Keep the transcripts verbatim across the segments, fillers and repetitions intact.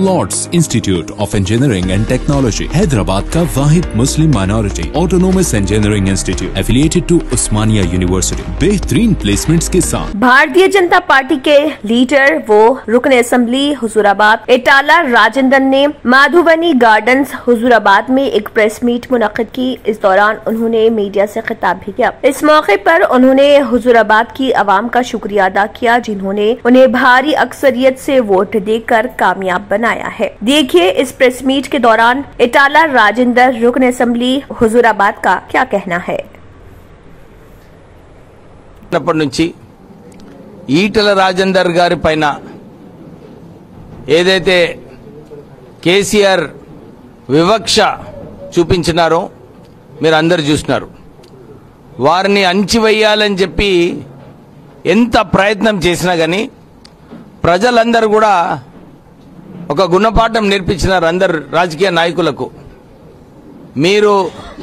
Lord's institute of engineering and technology Hyderabad का वाहिद Muslim minority autonomous engineering institute affiliated to Osmania university बेहतरीन placements के साथ। भारतीय जनता पार्टी के लीडर वो रुकन असेंबली हुजूराबाद इटाला राजेंद्रन ने माधुबनी गार्डन्स हुजूराबाद में एक प्रेस मीट मुनक्किद की। इस दौरान उन्होंने मीडिया से खिताब भी किया। इस मौके पर उन्होंने हुजूराबाद की आवाम का शुक्रिया अदा किया जिन्होंने उन्हें भारी अक्सरियत से वोट देकर कामयाब बनाया है। देखिए इस प्रेस मीट के दौरान इटाला राजेंद्र रुकन असेंबली हुजूराबाद का क्या कहना है। ఈటల రాజేందర్ గారి పైన ఏదైతే కేసీఆర్ వివక్ష చూపించినారో మీరు అందరూ చూస్తున్నారు। వారిని అణచివేయాలని చెప్పి ఎంత ప్రయత్నం చేసినా గానీ ప్రజలందరూ కూడా ఒక గుణపాఠం నేర్పించినారు అందరు రాజకీయ నాయకులకు। మీరు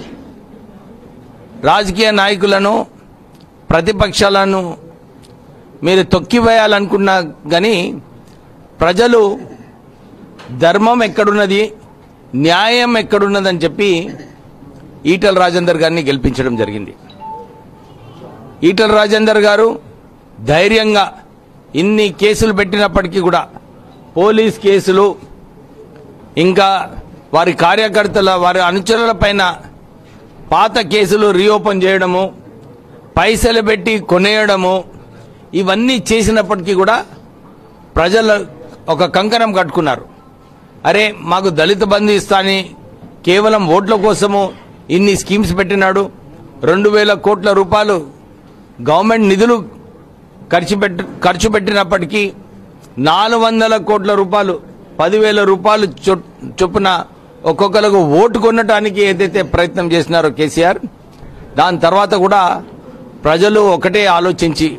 రాజకీయ నాయకులను ప్రతిపక్షాలను మీరు తొక్కివేయాలనుకున్నా గానీ ప్రజలు ధర్మం ఎక్కడున్నది న్యాయం ఎక్కడున్నదని చెప్పి ఈటల రాజేందర్ గారిని గెలిపించడం జరిగింది। ఈటల రాజేందర్ గారు ధైర్యంగా ఇన్ని కేసులు పెట్టినప్పటికీ కూడా పోలీస్ కేసులు ఇంకా వారి కార్యకర్తల వారి అనుచరుల పైన పాత కేసులు రీఓపెన్ చేయడము పైసలు పెట్టి కొనేయడము ఇవన్నీ చేసినప్పటికీ కూడా ప్రజలు ఒక కంకణం కట్టుకున్నారు। అరే మాకు దళిత బంధు ఇస్తాని కేవలం ఓట్ల కోసము ఇన్ని స్కీమ్స్ పెట్టినాడు। రెండు వేల కోట్ల రూపాయలు గవర్నమెంట్ నిధులు ఖర్చు పెట్టి ఖర్చు పెట్టినప్పటికీ నాలుగు వందల కోట్ల రూపాయలు పదివేల రూపాయలు చొప్పున ఒక్కొక్కరికి ఓటు కొనడానికి ఏదైతే ప్రయత్నం చేసినారో కేసీఆర్ దాని తర్వాత కూడా ప్రజలు ఒకటే ఆలోచించి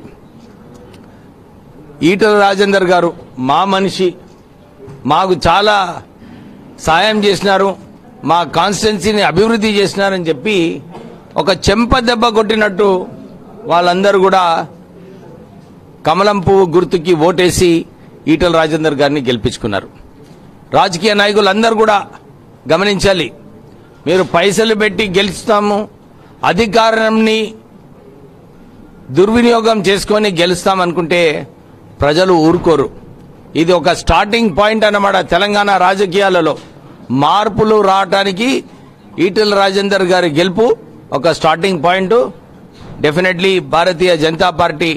ఈటల రాజేందర్ గారు మా మనిషి మాకు చాలా సాయం చేసినారు మా కాన్స్టిట్యున్సీని అభివృద్ధి చేసినారని చెప్పి ఒక చెంప దెబ్బ కొట్టినట్టు వాళ్ళందరూ కూడా కమలం పువ్వు గుర్తుకి ఓటేసి ఈటల రాజేందర్ గారిని గెలిపించుకున్నారు। రాజకీయ నాయకులు అందరూ కూడా గమనించాలి। మీరు పైసలు పెట్టి గెలుస్తాము అధికారాన్ని దుర్వినియోగం చేసుకొని గెలుస్తాం అనుకుంటే ప్రజలు ఊరుకోరు। ఇది ఒక స్టార్టింగ్ పాయింట్ అన్నమాట। తెలంగాణ రాజకీయాలలో మార్పులు రావడానికి ఈటల రాజేందర్ గారి గెలుపు ఒక starting point. Definitely Bharatiya Janata party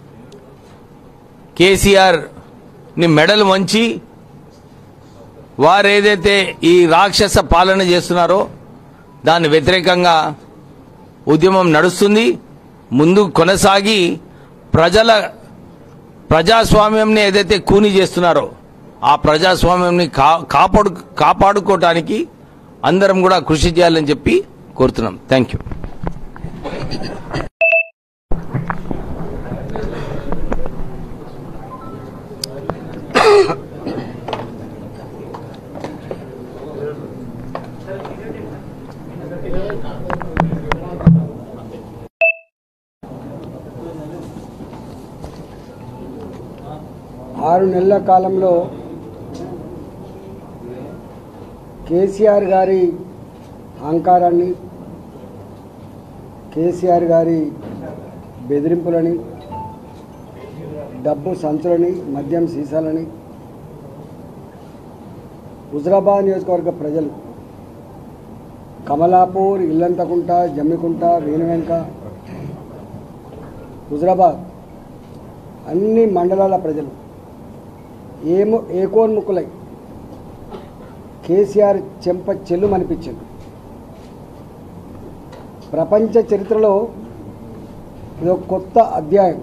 KCR ని మెడలు వంచి వారు ఏదైతే ఈ రాక్షస పాలన చేస్తున్నారో దాని వ్యతిరేకంగా ఉద్యమం నడుస్తుంది। ముందు కొనసాగి ప్రజల ప్రజాస్వామ్యంని ఏదైతే కూని చేస్తున్నారో ఆ ప్రజాస్వామ్యంని కాపాడు కాపాడుకోవడానికి అందరం కూడా కృషి చేయాలని చెప్పి కోరుతున్నాం। Thank you. ఆరు నెలల కాలంలో కేసీఆర్ గారి అహంకారాన్ని కేసీఆర్ గారి బెదిరింపులని డబ్బు సంచులని మద్యం సీసాలని హుజరాబాద్ నియోజకవర్గ ప్రజలు కమలాపూర్ ఇల్లంతకుంట జమ్మికుంట వేణువెంక హుజరాబాద్ అన్ని మండలాల ప్రజలు ఏమో ఏకోన్ముఖులై కేసీఆర్ చెంప చెల్లు అనిపించింది। ప్రపంచ చరిత్రలో ఇది ఒక కొత్త అధ్యాయం।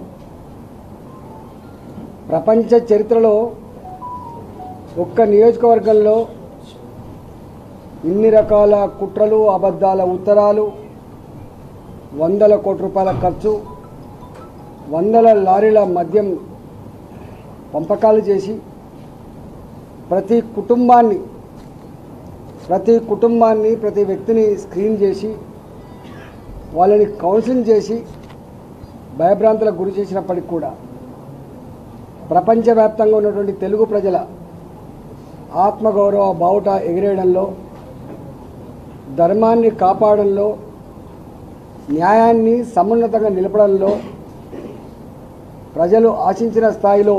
ప్రపంచ చరిత్రలో ఒక్క నియోజకవర్గంలో ఇన్ని రకాల కుట్రలు అబద్ధాల ఉత్తరాలు వందల కోట్ల రూపాయల ఖర్చు వందల లారీల మద్యం పంపకాలు చేసి ప్రతి కుటుంబాన్ని ప్రతి కుటుంబాన్ని ప్రతి వ్యక్తిని స్క్రీన్ చేసి వాళ్ళని కౌన్సిలింగ్ చేసి భయభ్రాంతులకు గురి చేసినప్పటికీ కూడా ప్రపంచవ్యాప్తంగా ఉన్నటువంటి తెలుగు ప్రజల ఆత్మగౌరవ బావుట ఎగిరేయడంలో, ధర్మాన్ని కాపాడంలో, న్యాయాన్ని సమున్నతంగా నిలపడంలో ప్రజలు ఆశించిన స్థాయిలో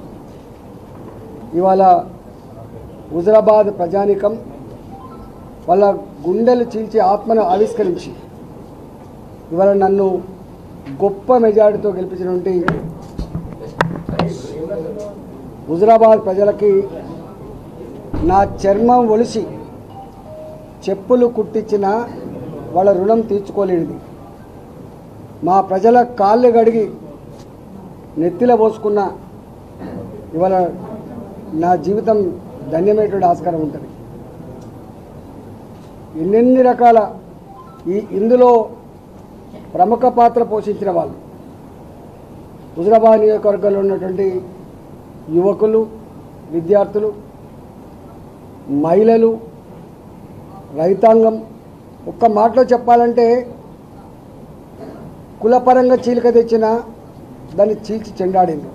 ఇవాళ హుజురాబాద్ ప్రజానీకం వాళ్ళ గుండెలు చీల్చి ఆత్మను ఆవిష్కరించి ఇవాళ నన్ను గొప్ప మెజారిటీతో గెలిపించినటువంటి హుజురాబాద్ ప్రజలకి నా చర్మం ఒలిసి చెప్పులు కుట్టించిన వాళ్ళ రుణం తీర్చుకోలేనిది. మా ప్రజల కాళ్ళు గడిగి నెత్తిలో పోసుకున్న ఇవాళ నా జీవితం ధన్యమైనటువంటి ఆస్కారం ఉంటుంది. ఎన్నెన్ని రకాల ఈ ఇందులో ప్రముఖ పాత్ర పోషించిన వాళ్ళు హుజురాబాద్ నియోజకవర్గంలో ఉన్నటువంటి యువకులు, విద్యార్థులు, మహిళలు, రైతాంగం. ఒక్క మాటలో చెప్పాలంటే కులపరంగా చీలిక తెచ్చిన దాన్ని చీల్చి చెండాడింది.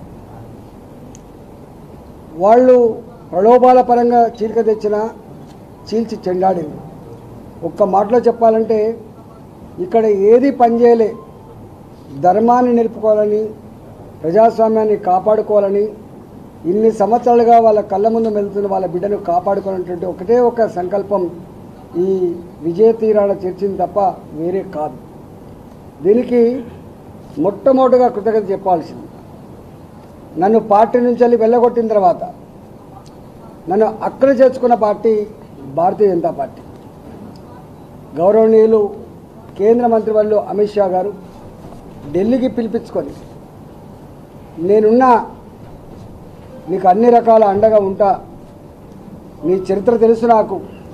వాళ్ళు ప్రలోభాల పరంగా చీలిక తెచ్చిన చీల్చి చెండాడింది. ఒక్క మాటలో చెప్పాలంటే ఇక్కడ ఏది పనిచేయలే. ధర్మాన్ని నిలుపుకోవాలని, ప్రజాస్వామ్యాన్ని కాపాడుకోవాలని, ఇన్ని సంవత్సరాలుగా వాళ్ళ కళ్ళ ముందు వెళ్తున్న వాళ్ళ బిడ్డను కాపాడుకోవాలనేటువంటి ఒకటే ఒక సంకల్పం ఈ విజయ తీరాల చర్చింది తప్ప వేరే కాదు. దీనికి మొట్టమొదటిగా కృతజ్ఞత చెప్పాల్సింది, నన్ను పార్టీ నుంచి వెళ్ళి వెళ్ళగొట్టిన తర్వాత నన్ను అక్కడ చేర్చుకున్న పార్టీ భారతీయ జనతా పార్టీ. గౌరవనీయులు కేంద్ర మంత్రి వాళ్ళు అమిత్ షా గారు ఢిల్లీకి పిలిపించుకొని, నేనున్నా నీకు అన్ని రకాల అండగా ఉంటా, నీ చరిత్ర తెలుసు నాకు,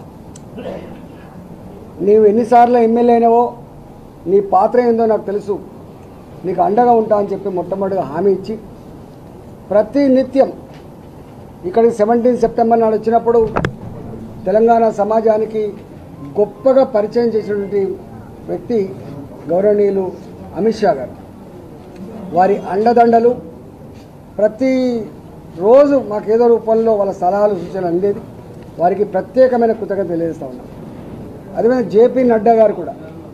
నీవు ఎన్నిసార్లు ఎమ్మెల్యే అయినావో నీ పాత్ర ఏందో నాకు తెలుసు, నీకు అండగా ఉంటా అని చెప్పి మొట్టమొదటిగా హామీ ఇచ్చి ప్రతి నిత్యం ఇక్కడికి సెవెంటీన్ సెప్టెంబర్ నాడు వచ్చినప్పుడు తెలంగాణ సమాజానికి గొప్పగా పరిచయం చేసినటువంటి వ్యక్తి గౌరవనీయులు అమిత్ షా గారు. వారి అండదండలు ప్రతి రోజు మాకేదో రూపంలో వాళ్ళ సలహాలు సూచనలు అందేది. వారికి ప్రత్యేకమైన కృతజ్ఞత తెలియజేస్తా ఉన్నాం. అదేవిధంగా జేపీ నడ్డా గారు కూడా,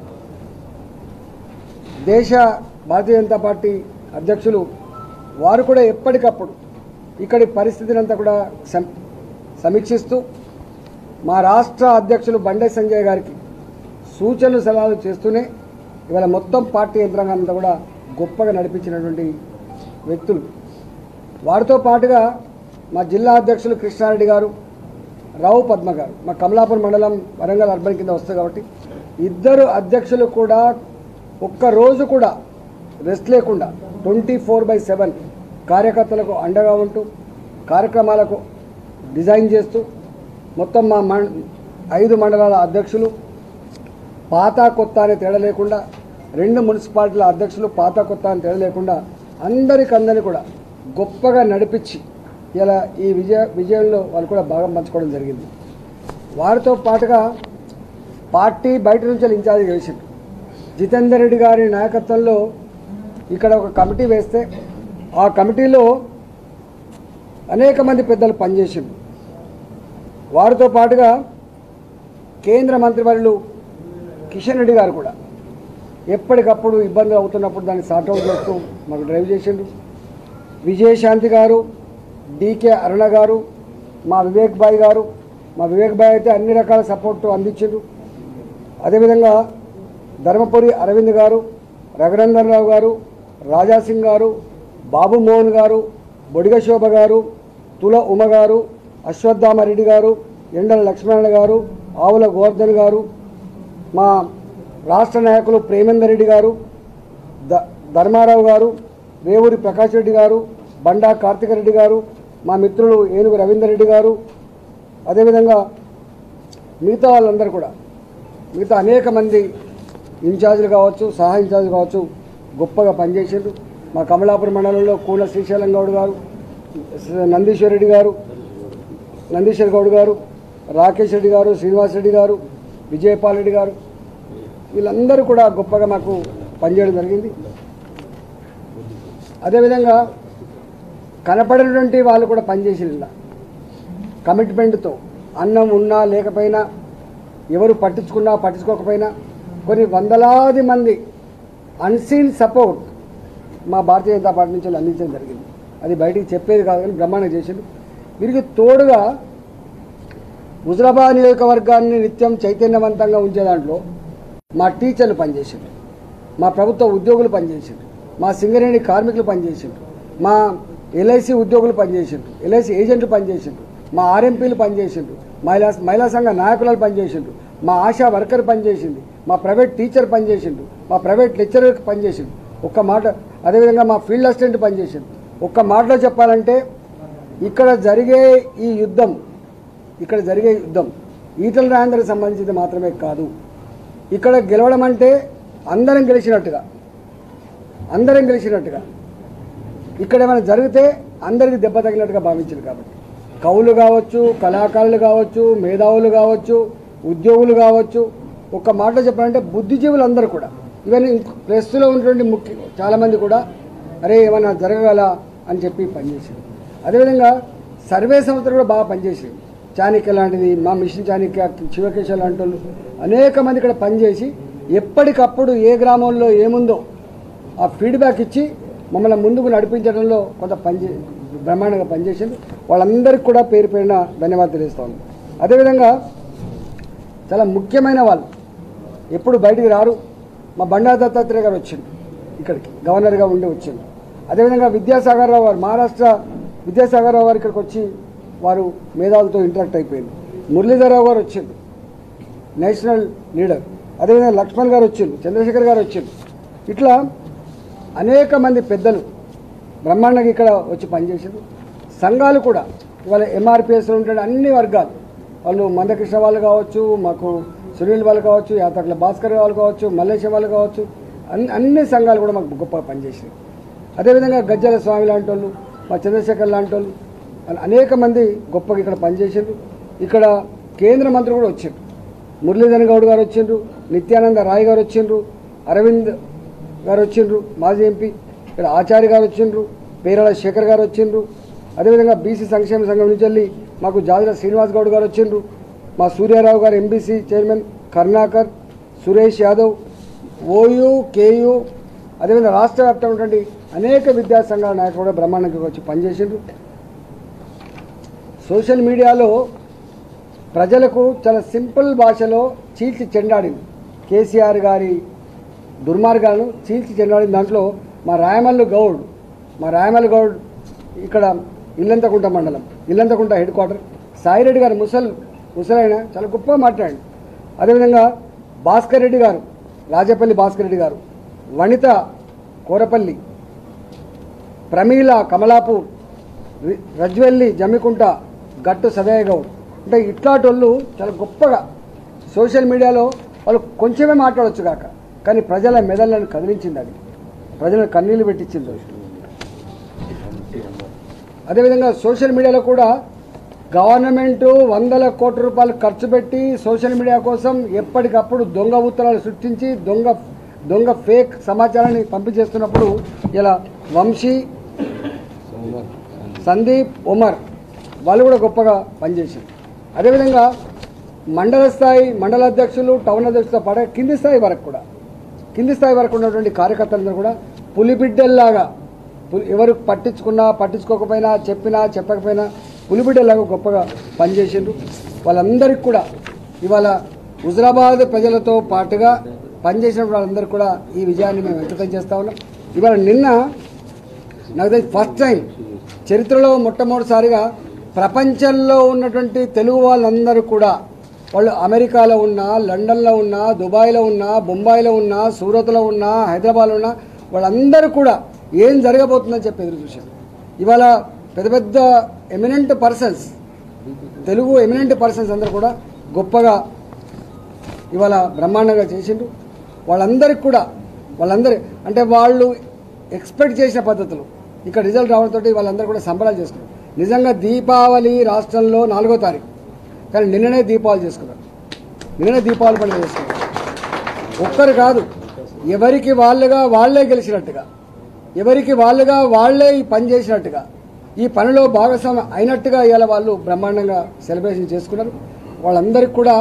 దేశ భారతీయ జనతా పార్టీ అధ్యక్షులు, వారు కూడా ఎప్పటికప్పుడు ఇక్కడి పరిస్థితిని అంతా కూడా సమీక్షిస్తూ మా రాష్ట్ర అధ్యక్షులు బండే సంజయ్ గారికి సూచనలు సలహాలు చేస్తూనే ఇవాళ మొత్తం పార్టీ యంత్రాంగం అంతా కూడా గొప్పగా నడిపించినటువంటి వ్యక్తులు. వారితో పాటుగా మా జిల్లా అధ్యక్షులు కృష్ణారెడ్డి గారు, రావు పద్మ గారు, మా కమలాపూర్ మండలం వరంగల్ అర్బన్ కింద వస్తుంది కాబట్టి ఇద్దరు అధ్యక్షులు కూడా ఒక్కరోజు కూడా రెస్ట్ లేకుండా ట్వంటీ ఫోర్ బై సెవెన్ కార్యకర్తలకు అండగా ఉంటూ కార్యక్రమాలకు డిజైన్ చేస్తూ మొత్తం మా మం ఐదు మండలాల అధ్యక్షులు పాత కొత్త అనే తేడా లేకుండా, రెండు మున్సిపాలిటీల అధ్యక్షులు పాత కొత్త అని తేడా లేకుండా అందరికందరినీ కూడా గొప్పగా నడిపించి ఇలా ఈ విజయ విజయంలో వాళ్ళు కూడా భాగం పంచుకోవడం జరిగింది. వారితో పాటుగా పార్టీ బయట నుంచి ఇన్ఛార్జ్ చేసింది జితేందర్ రెడ్డి గారి నాయకత్వంలో ఇక్కడ ఒక కమిటీ వేస్తే ఆ కమిటీలో అనేక మంది పెద్దలు పనిచేసింది. వారితో పాటుగా కేంద్ర మంత్రివర్యులు కిషన్ రెడ్డి గారు కూడా ఎప్పటికప్పుడు ఇబ్బందులు అవుతున్నప్పుడు దాన్ని సార్ట్అవుట్ చేస్తూ మాకు డ్రైవ్ చేసిండు. విజయశాంతి గారు, డీకే అరుణ గారు, మా వివేక్ భాయ్ గారు, మా వివేక్ భాయ్ అయితే అన్ని రకాల సపోర్టు అందించారు. అదేవిధంగా ధర్మపురి అరవింద్ గారు, రఘునందన్ రావు గారు, రాజాసింగ్ గారు, బాబు మోహన్ గారు, బొడిగ శోభ గారు, తుల ఉమ గారు, అశ్వత్థామరెడ్డి గారు, ఎండల లక్ష్మణ గారు, ఆవుల గోవర్ధన్ గారు, మా రాష్ట్ర నాయకులు ప్రేమేందర్ రెడ్డి గారు, ద ధర్మారావు గారు, రేవూరి ప్రకాష్ రెడ్డి గారు, బండా కార్తిక రెడ్డి గారు, మా మిత్రులు ఏనుగు రవీందర్ రెడ్డి గారు, అదేవిధంగా మిగతా వాళ్ళందరూ కూడా మిగతా అనేక మంది ఇన్ఛార్జీలు కావచ్చు, సహా ఇన్ఛార్జీలు కావచ్చు గొప్పగా పనిచేసారు. మా కమలాపురం మండలంలో కూల శ్రీశైలం గౌడ్ గారు, నందీశ్వర్ రెడ్డి గారు, నందీశ్వర్ గౌడ్ గారు, రాకేష్ రెడ్డి గారు, శ్రీనివాస్ రెడ్డి గారు, విజయపాల్ రెడ్డి గారు, వీళ్ళందరూ కూడా గొప్పగా మాకు పనిచేయడం జరిగింది. అదేవిధంగా కనపడినటువంటి వాళ్ళు కూడా పనిచేసిన కమిట్మెంట్తో అన్నం ఉన్నా లేకపోయినా ఎవరు పట్టించుకున్నా పట్టించుకోకపోయినా కొన్ని వందలాది మంది అన్సీన్ సపోర్ట్ మా భారతీయ జనతా పార్టీ నుంచి అందించడం జరిగింది. అది బయటికి చెప్పేది కాదు కానీ బ్రహ్మాండంగా చేసిండు. వీరికి తోడుగా హుజురాబాద్ నియోజకవర్గాన్ని నిత్యం చైతన్యవంతంగా ఉంచే దాంట్లో మా టీచర్లు పనిచేసిండ్రు, మా ప్రభుత్వ ఉద్యోగులు పనిచేసిండ్రు, మా సింగరేణి కార్మికులు పనిచేసిండ్రు, మా ఎల్ఐసి ఉద్యోగులు పనిచేసిండ్రు, ఎల్ఐసి ఏజెంట్లు పనిచేసిండ్రు, మా ఆర్ఎంపీలు పనిచేసిండ్రు, మహిళా మహిళా సంఘ నాయకులు పనిచేసిండ్రు, మా ఆశా వర్కర్ పనిచేసింది, మా ప్రైవేట్ టీచర్ పనిచేసిండు, మా ప్రైవేట్ లెక్చరర్ పనిచేసిండు. ఒక్క మాట అదేవిధంగా మా ఫీల్డ్ అసిస్టెంట్ పనిచేసిండు. ఒక్క మాటలో చెప్పాలంటే ఇక్కడ జరిగే ఈ యుద్ధం ఇక్కడ జరిగే యుద్ధం ఈటల రాజేందర్కి సంబంధించింది మాత్రమే కాదు. ఇక్కడ గెలవడం అంటే అందరం గెలిచినట్టుగా అందరం గెలిచినట్టుగా ఇక్కడ ఏమైనా జరిగితే అందరికీ దెబ్బ తగినట్టుగా భావించారు. కాబట్టి కవులు కావచ్చు, కళాకారులు కావచ్చు, మేధావులు కావచ్చు, ఉద్యోగులు కావచ్చు, ఒక్క మాటలో చెప్పాలంటే బుద్ధిజీవులు అందరూ కూడా ఇవన్నీ ప్రెస్లో ఉన్నటువంటి ముఖ్య చాలామంది కూడా అరే ఏమైనా జరగగల అని చెప్పి పనిచేసారు. అదేవిధంగా సర్వే సంస్థలు కూడా బాగా పనిచేసారు. చాణక్య లాంటిది, మా మిషన్ చాణక్య, శివకేశ లాంటి వాళ్ళు అనేక మంది ఇక్కడ పనిచేసి ఎప్పటికప్పుడు ఏ గ్రామంలో ఏముందో ఆ ఫీడ్బ్యాక్ ఇచ్చి మమ్మల్ని ముందుకు నడిపించడంలో కొంత పనిచే బ్రహ్మాండంగా పనిచేసింది. వాళ్ళందరికీ కూడా పేరు పేరున ధన్యవాదాలు తెలుస్తా ఉంది. అదేవిధంగా చాలా ముఖ్యమైన వాళ్ళు ఎప్పుడు బయటికి రారు. మా బండారు దత్తాత్రేయ గారు వచ్చిండు, ఇక్కడికి గవర్నర్గా ఉండి వచ్చిండు. అదేవిధంగా విద్యాసాగర్ రావు గారు, మహారాష్ట్ర విద్యాసాగర్ రావు గారు ఇక్కడికి వచ్చి వారు మేధావులతో ఇంటరాక్ట్ అయిపోయింది. మురళీధరరావు గారు వచ్చిండు, నేషనల్ లీడర్. అదేవిధంగా లక్ష్మణ్ గారు వచ్చిండు, చంద్రశేఖర్ గారు వచ్చిండు. ఇట్లా అనేక మంది పెద్దలు బ్రహ్మాండంగా ఇక్కడ వచ్చి పనిచేసారు. సంఘాలు కూడా ఇవాళ ఎంఆర్పిఎస్లో ఉంటే అన్ని వర్గాలు వాళ్ళు మందకృష్ణ వాళ్ళు కావచ్చు, మాకు సునీల్ వాళ్ళు కావచ్చు, యాతకుల భాస్కర్ వాళ్ళు కావచ్చు, మల్లేశం వాళ్ళు కావచ్చు, అన్ని అన్ని సంఘాలు కూడా మాకు గొప్పగా పనిచేసారు. అదేవిధంగా గజ్జల స్వామి లాంటి వాళ్ళు, మా చంద్రశేఖర్ లాంటి వాళ్ళు అనేక మంది గొప్పగా ఇక్కడ పనిచేసారు. ఇక్కడ కేంద్ర మంత్రి కూడా వచ్చిండ్రు, మురళీధర్ గౌడ్ గారు వచ్చిండ్రు, నిత్యానంద రాయ్ గారు వచ్చిండ్రు, అరవింద్ గారు వచ్చిండ్రు మాజీ ఎంపీ, ఇక్కడ ఆచార్య గారు వచ్చిండ్రు, పేరాల శేఖర్ గారు వచ్చిండ్రు. అదేవిధంగా బీసీ సంక్షేమ సంఘం నుంచి వెళ్ళి మాకు జాజుల శ్రీనివాస్ గౌడ్ గారు వచ్చిండ్రు, మా సూర్యారావు గారు ఎంబీసీ చైర్మన్, కరుణాకర్, సురేష్ యాదవ్, ఓయూ, కేయూ, అదేవిధంగా రాష్ట్ర వ్యాప్తంగా ఉన్నటువంటి అనేక విద్యా సంఘాల నాయకులు కూడా బ్రహ్మాండంగా వచ్చి పనిచేసిండ్రు. సోషల్ మీడియాలో ప్రజలకు చాలా సింపుల్ భాషలో చీల్చి చెండాడింది కేసీఆర్ గారి దుర్మార్గాలను చీల్చి చెండాడింది. దాంట్లో మా రాయమల్లు గౌడ్ మా రాయమల్లు గౌడ్ ఇక్కడ ఇల్లంతకుంట మండలం, ఇల్లంతకుంట హెడ్ క్వార్టర్, సాయిరెడ్డి గారు ముసల్ ముసలైన చాలా గొప్పగా మాట్లాడండి. అదేవిధంగా భాస్కర్ రెడ్డి గారు, రాజపల్లి భాస్కర్ రెడ్డి గారు, వనిత కోరపల్లి, ప్రమీల కమలాపూర్, రజ్వెల్లి జమ్మికుంట, గట్టు సదయ్య గౌడ్, అంటే ఇట్లాంటి వాళ్ళు చాలా గొప్పగా సోషల్ మీడియాలో వాళ్ళు కొంచెమే మాట్లాడవచ్చు కాక కానీ ప్రజల మెదళ్ళను కదిలించింది, అది ప్రజలను కన్నీళ్లు పెట్టించింది. అదేవిధంగా సోషల్ మీడియాలో కూడా గవర్నమెంట్ వందల కోట్ల రూపాయలు ఖర్చు పెట్టి సోషల్ మీడియా కోసం ఎప్పటికప్పుడు దొంగ ఉత్తరాలు సృష్టించి దొంగ దొంగ ఫేక్ సమాచారాన్ని పంపించేస్తున్నప్పుడు ఇలా వంశీ, సందీప్, ఉమర్ వాళ్ళు కూడా గొప్పగా పనిచేశారు. అదేవిధంగా మండల స్థాయి మండల అధ్యక్షులు, టౌన్ అధ్యక్షులతో పాటు కింది స్థాయి వరకు కూడా కింది స్థాయి వరకు ఉన్నటువంటి కార్యకర్తలందరూ కూడా పులిబిడ్డల్లాగా ఎవరు పట్టించుకున్నా పట్టించుకోకపోయినా చెప్పినా చెప్పకపోయినా పులిబిడ్డలాగా గొప్పగా పనిచేసిండ్రు. వాళ్ళందరికీ కూడా ఇవాళ హుజురాబాద్ ప్రజలతో పాటుగా పనిచేసిన వాళ్ళందరూ కూడా ఈ విజయాన్ని మేము వ్యక్తం చేస్తా ఉన్నాం. ఇవాళ నిన్న నాకు తెలిసి ఫస్ట్ టైం చరిత్రలో మొట్టమొదటిసారిగా ప్రపంచంలో ఉన్నటువంటి తెలుగు వాళ్ళందరూ కూడా వాళ్ళు అమెరికాలో ఉన్నా, లండన్లో ఉన్నా, దుబాయ్లో ఉన్నా, బొంబాయిలో ఉన్నా, సూరత్లో ఉన్నా, హైదరాబాద్లో ఉన్నా వాళ్ళందరూ కూడా ఏం జరగబోతుందని చెప్పి ఎదురు చూశారు. ఇవాళ పెద్ద పెద్ద eminent persons, Telugu eminent persons అందరూ కూడా గొప్పగా ఇవాళ బ్రహ్మాండంగా చేసిండ్రు. వాళ్ళందరికీ కూడా వాళ్ళందరి అంటే వాళ్ళు ఎక్స్పెక్ట్ చేసిన పద్ధతులు ఇక్కడ రిజల్ట్ రావడంతో వాళ్ళందరూ కూడా సంబరాలు చేసుకున్నారు. నిజంగా దీపావళి రాష్ట్రంలో నాలుగో తారీఖు కానీ నిన్ననే దీపావళి చేసుకున్నారు, నిన్ననే దీపావళి పండుగ చేసుకున్నారు. ఒక్కరు కాదు, ఎవరికి వాళ్ళుగా వాళ్లే గెలిచినట్టుగా, ఎవరికి వాళ్ళుగా వాళ్లే ఈ పని చేసినట్టుగా ఈ పనిలో భాగస్వామ్యం అయినట్టుగా ఇవాళ వాళ్ళు బ్రహ్మాండంగా సెలబ్రేషన్ చేసుకున్నారు. వాళ్ళందరికీ కూడా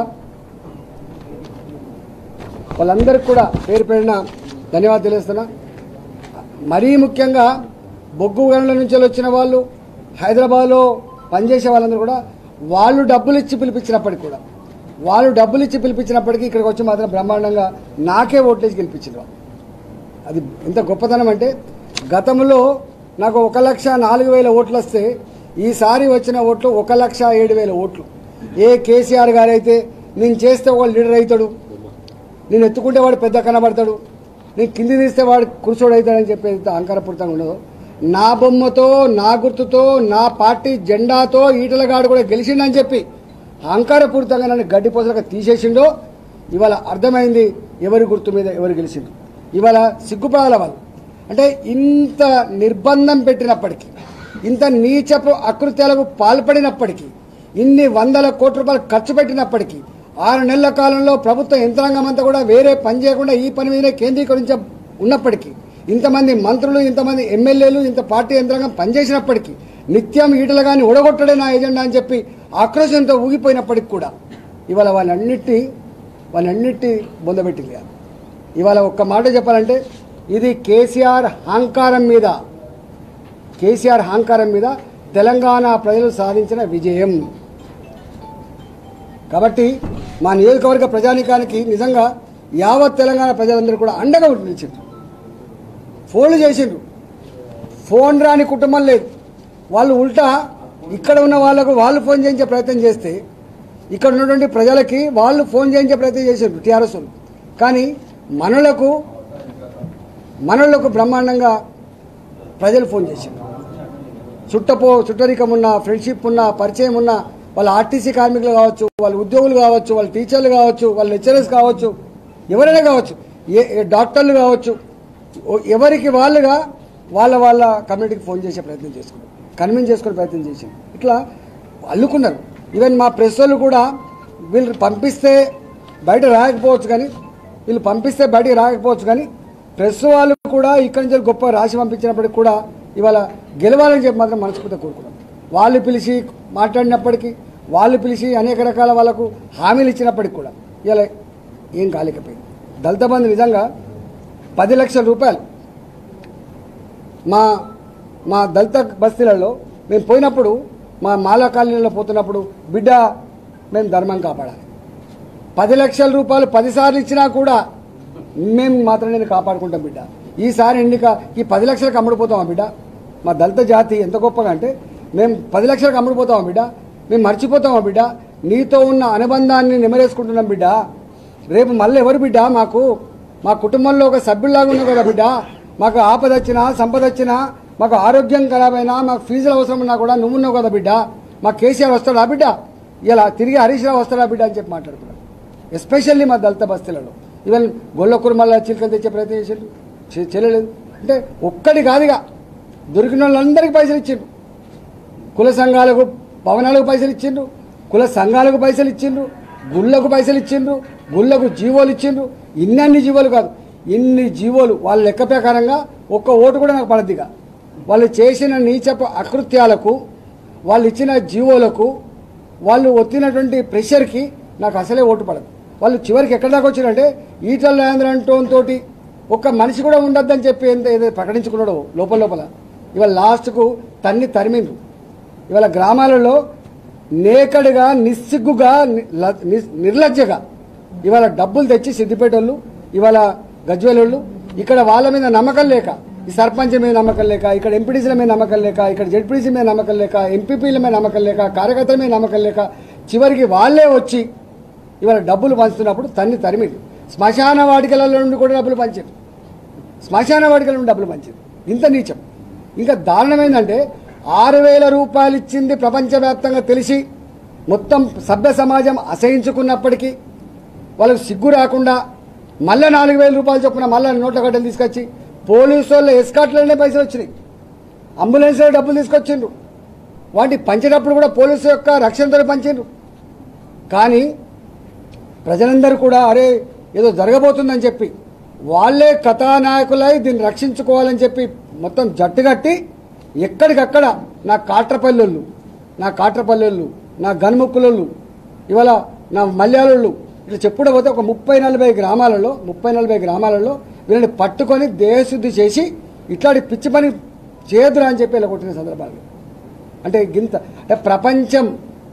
వాళ్ళందరికీ కూడా పేరు పేరున ధన్యవాదాలు తెలియజేస్తున్నా. మరీ ముఖ్యంగా బొగ్గు గనుల నుంచి వచ్చిన వాళ్ళు, హైదరాబాద్లో పనిచేసే వాళ్ళందరూ కూడా వాళ్ళు డబ్బులు ఇచ్చి పిలిపించినప్పటికీ కూడా వాళ్ళు డబ్బులు ఇచ్చి పిలిపించినప్పటికీ ఇక్కడికి వచ్చి మాత్రం బ్రహ్మాండంగా నాకే ఓట్లేసి గెలిపించారు. అది ఎంత గొప్పతనం అంటే, గతంలో నాకు ఒక లక్ష నాలుగు వేల ఓట్లు వస్తే ఈసారి వచ్చిన ఓట్లు ఒక లక్ష ఏడు వేల ఓట్లు. ఏ కేసీఆర్ గారు అయితే నేను చేస్తే వాడు లీడర్ అవుతాడు, నేను ఎత్తుకుంటే వాడు పెద్ద కనబడతాడు, నేను కింది తీస్తే వాడు కుర్చోడు అవుతాడని చెప్పేది అహంకారపూరితంగా ఉండదు. నా బొమ్మతో, నా గుర్తుతో, నా పార్టీ జెండాతో ఈటలగాడు కూడా గెలిచిండని చెప్పి అహంకారపూరితంగా నన్ను గడ్డిపోసలుగా తీసేసిండో ఇవాళ అర్థమైంది ఎవరి గుర్తు మీద ఎవరు గెలిచిండు. ఇవాళ సిగ్గుపడాల వాళ్ళు. అంటే ఇంత నిర్బంధం పెట్టినప్పటికీ, ఇంత నీచపు అకృత్యాలకు పాల్పడినప్పటికీ, ఇన్ని వందల కోట్ల రూపాయలు ఖర్చు పెట్టినప్పటికీ, ఆరు నెలల కాలంలో ప్రభుత్వ యంత్రాంగం అంతా కూడా వేరే పని చేయకుండా ఈ పని మీదనే కేంద్రీకరించ ఉన్నప్పటికీ, ఇంతమంది మంత్రులు, ఇంతమంది ఎమ్మెల్యేలు, ఇంత పార్టీ యంత్రాంగం పనిచేసినప్పటికీ, నిత్యం ఈటలు కానీ ఓడగొట్టడే నా ఎజెండా అని చెప్పి ఆక్రోశంతో ఊగిపోయినప్పటికి కూడా ఇవాళ వాళ్ళన్నిటి వాళ్ళన్నిటి బొందబెట్టింది. ఇవాళ ఒక్క మాట చెప్పాలంటే ఇది కేసీఆర్ అహంకారం మీద కేసీఆర్ అహంకారం మీద తెలంగాణ ప్రజలు సాధించిన విజయం. కాబట్టి మా నియోజకవర్గ ప్రజానీకానికి నిజంగా యావత్ తెలంగాణ ప్రజలందరూ కూడా అండగా నిలిచిండ్రు, ఫోన్లు చేసిండ్రు. ఫోన్ రాని కుటుంబం లేదు. వాళ్ళు ఉల్టా ఇక్కడ ఉన్న వాళ్ళకు వాళ్ళు ఫోన్ చేయించే ప్రయత్నం చేస్తే ఇక్కడ ఉన్నటువంటి ప్రజలకి వాళ్ళు ఫోన్ చేయించే ప్రయత్నం చేసిండ్రు టీఆర్ఎస్ వాళ్ళు. కానీ మనలకు మనలకు బ్రహ్మాండంగా ప్రజలు ఫోన్ చేసిండ్రు. చుట్టపో చుట్టరికం ఉన్న, ఫ్రెండ్షిప్ ఉన్న, పరిచయం ఉన్న వాళ్ళ ఆర్టీసీ కార్మికులు కావచ్చు, వాళ్ళ ఉద్యోగులు కావచ్చు, వాళ్ళ టీచర్లు కావచ్చు, వాళ్ళ లెక్చరర్స్ కావచ్చు, ఎవరైనా కావచ్చు, ఏ డాక్టర్లు కావచ్చు, ఎవరికి వాళ్ళుగా వాళ్ళ వాళ్ళ కమ్యూనిటీకి ఫోన్ చేసే ప్రయత్నం చేసుకున్నారు, కన్విన్స్ చేసుకునే ప్రయత్నం చేసింది. ఇట్లా అల్లుకున్నారు. ఈవెన్ మా ప్రెస్ వాళ్ళు కూడా వీళ్ళు పంపిస్తే బయట రాకపోవచ్చు, కానీ వీళ్ళు పంపిస్తే బయటకు రాకపోవచ్చు, కానీ ప్రెస్ వాళ్ళు కూడా ఇక్కడి నుంచి గొప్ప రాసి పంపించినప్పటికి కూడా ఇవాళ గెలవాలని చెప్పి మాత్రం మనస్ఫూర్తిగా కోరుకున్నాం. వాళ్ళు పిలిచి మాట్లాడినప్పటికీ, వాళ్ళు పిలిచి అనేక రకాల వాళ్ళకు హామీలు ఇచ్చినప్పటికి కూడా ఇలా ఏం కాలేకపోయింది. దళిత బంధు నిజంగా పది లక్షల రూపాయలు మా మా దళిత బస్తీలలో మేము పోయినప్పుడు, మా మాలా కాలనీలో పోతున్నప్పుడు, బిడ్డ మేము ధర్మం కాపాడాలి, పది లక్షల రూపాయలు పదిసార్లు ఇచ్చినా కూడా మేము మాత్రం నేను కాపాడుకుంటాం బిడ్డ, ఈసారి ఎన్నిక ఈ పది లక్షలకు అమ్ముడుపోతామా బిడ్డ, మా దళిత జాతి ఎంత గొప్పగా అంటే మేము పది లక్షలకు అమ్ముడుపోతామా బిడ్డ, మేము మర్చిపోతామా బిడ్డ, నీతో ఉన్న అనుబంధాన్ని నెమరేసుకుంటున్నాం బిడ్డ, రేపు మళ్ళీ ఎవరు బిడ్డ, మాకు మా కుటుంబంలో ఒక సభ్యుల్లాగా ఉన్నావు కదా బిడ్డ, మాకు ఆపద వచ్చినా సంపద వచ్చినా, మాకు ఆరోగ్యం ఖరాబైనా, మాకు ఫీజులు అవసరం ఉన్నా కూడా నువ్వు ఉన్నావు కదా బిడ్డ, మా కేసీఆర్ వస్తాడా బిడ్డ, ఇలా తిరిగి హరీష్ రావు వస్తాడా బిడ్డ అని చెప్పి మాట్లాడుకున్నాం. ఎస్పెషల్లీ మా దళిత బస్తీలలో ఈవెన్ గొల్ల కుర్మల్లా చిలుకలు తెచ్చే ప్రయత్నం చేసారు, చేయలేదు. అంటే ఒక్కటి కాదుగా దొరికిన వాళ్ళందరికీ పైసలు ఇచ్చిండ్రు. కుల సంఘాలకు భవనాలకు పైసలు ఇచ్చిండ్రు, కుల సంఘాలకు పైసలు ఇచ్చిండ్రు, గుళ్ళకు పైసలు ఇచ్చిండ్రు, గుళ్ళకు జీవోలు ఇచ్చిండ్రు. ఇన్ని జీవోలు కాదు, ఇన్ని జీవోలు వాళ్ళ లెక్క ప్రకారంగా ఒక్క ఓటు కూడా నాకు పడద్దిగా. వాళ్ళు చేసిన నీచపు అకృత్యాలకు, వాళ్ళు ఇచ్చిన జీవోలకు, వాళ్ళు ఒత్తినటువంటి ప్రెషర్కి నాకు అసలే ఓటు పడదు. వాళ్ళు చివరికి ఎక్కడి దాకా వచ్చినంటే ఈటల రాజేంద్రతో ఒక్క మనిషి కూడా ఉండొద్దని చెప్పి ఎంత ఏదైతే ప్రకటించుకున్నాడో లోపల లోపల ఇవాళ లాస్ట్కు తన్ని తరిమిండ్రు. ఇవాళ గ్రామాలలో నేకడుగా, నిస్సిగ్గుగా, నిర్లజ్జగా ఇవాళ డబ్బులు తెచ్చి సిద్దిపేట వాళ్ళు, ఇవాళ గజ్వేలోళ్ళు ఇక్కడ వాళ్ళ మీద నమ్మకం లేక, ఈ సర్పంచ్ మీద నమ్మకం లేక, ఇక్కడ ఎంపీటీసీల మీద నమ్మకం లేక, ఇక్కడ జెడ్పీటీసీ మీద నమ్మకం లేక, ఎంపీపీల మీద నమ్మకం లేక, కార్యకర్తల మీద నమ్మకం లేక చివరికి వాళ్ళే వచ్చి ఇవాళ డబ్బులు పంచుతున్నప్పుడు తన్ని తరిమింది. శ్మశాన వాటికల నుండి కూడా డబ్బులు పంచారు, శ్మశాన వాటికల నుండి డబ్బులు పంచారు. ఇంత నీచం. ఇంకా దారుణమైందంటే ఆరు వేల రూపాయలు ఇచ్చింది ప్రపంచవ్యాప్తంగా తెలిసి మొత్తం సభ్య సమాజం అసహించుకున్నప్పటికీ వాళ్ళకు సిగ్గు రాకుండా మళ్ళీ నాలుగు వేల రూపాయలు చొప్పున మళ్ళీ నోట్ల గడ్డలు తీసుకొచ్చి పోలీసు వాళ్ళ ఎస్కాట్లనే పైసలు వచ్చినాయి, అంబులెన్స్లో డబ్బులు తీసుకొచ్చిండ్రు, వాటి పంచేటప్పుడు కూడా పోలీసు యొక్క రక్షణతో పంచిండ్రు. కానీ ప్రజలందరూ కూడా అరే ఏదో జరగబోతుందని చెప్పి వాళ్ళే కథానాయకులై దీన్ని రక్షించుకోవాలని చెప్పి మొత్తం జట్టుగట్టి ఎక్కడికక్కడ నా కాట్రపల్లెళ్ళు నా కాట్రపల్లెళ్ళు నా గన్ముక్కులళ్ళు ఇవాళ నా మల్యాళళ్ళు ఇట్లా చెప్పుడే పోతే ఒక ముప్పై నలభై గ్రామాలలో ముప్పై నలభై గ్రామాలలో వీళ్ళని పట్టుకొని దేహశుద్ధి చేసి ఇట్లాంటి పిచ్చి పని చేయదురా అని చెప్పి ఇలా కొట్టిన సందర్భాలు. అంటే గింత అంటే ప్రపంచం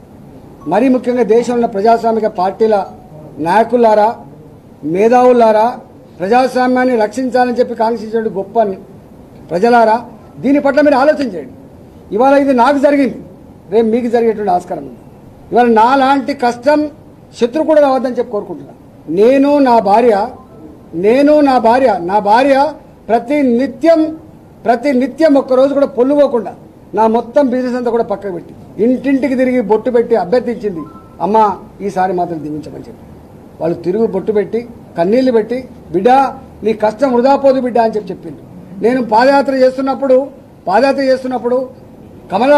మరీ ముఖ్యంగా దేశంలో ఉన్న ప్రజాస్వామిక పార్టీల నాయకులారా మేధావులారా ప్రజాస్వామ్యాన్ని రక్షించాలని చెప్పి కాంక్షించే గొప్ప ప్రజలారా దీని పట్ల మీరు ఆలోచన చేయండి. ఇవాళ ఇది నాకు జరిగింది, రేపు మీకు జరిగేటువంటి ఆస్కారం ఉంది. ఇవాళ నాలాంటి కష్టం శత్రు కూడా రావద్దని చెప్పి కోరుకుంటున్నా. నేను నా భార్య నేను నా భార్య నా భార్య ప్రతి నిత్యం ప్రతి నిత్యం ఒక్కరోజు కూడా పొల్లుపోకుండా నా మొత్తం బిజినెస్ అంతా కూడా పక్కకు పెట్టి ఇంటింటికి తిరిగి బొట్టు పెట్టి అభ్యర్థించింది, అమ్మ ఈసారి మాత్రం దీవించమని చెప్పి. వాళ్ళు తిరుగు బొట్టు పెట్టి కన్నీళ్లు పెట్టి బిడ్డ నీ కష్టం వృధా పోదు బిడ్డ అని చెప్పి చెప్పింది. నేను పాదయాత్ర చేస్తున్నప్పుడు పాదయాత్ర చేస్తున్నప్పుడు కమల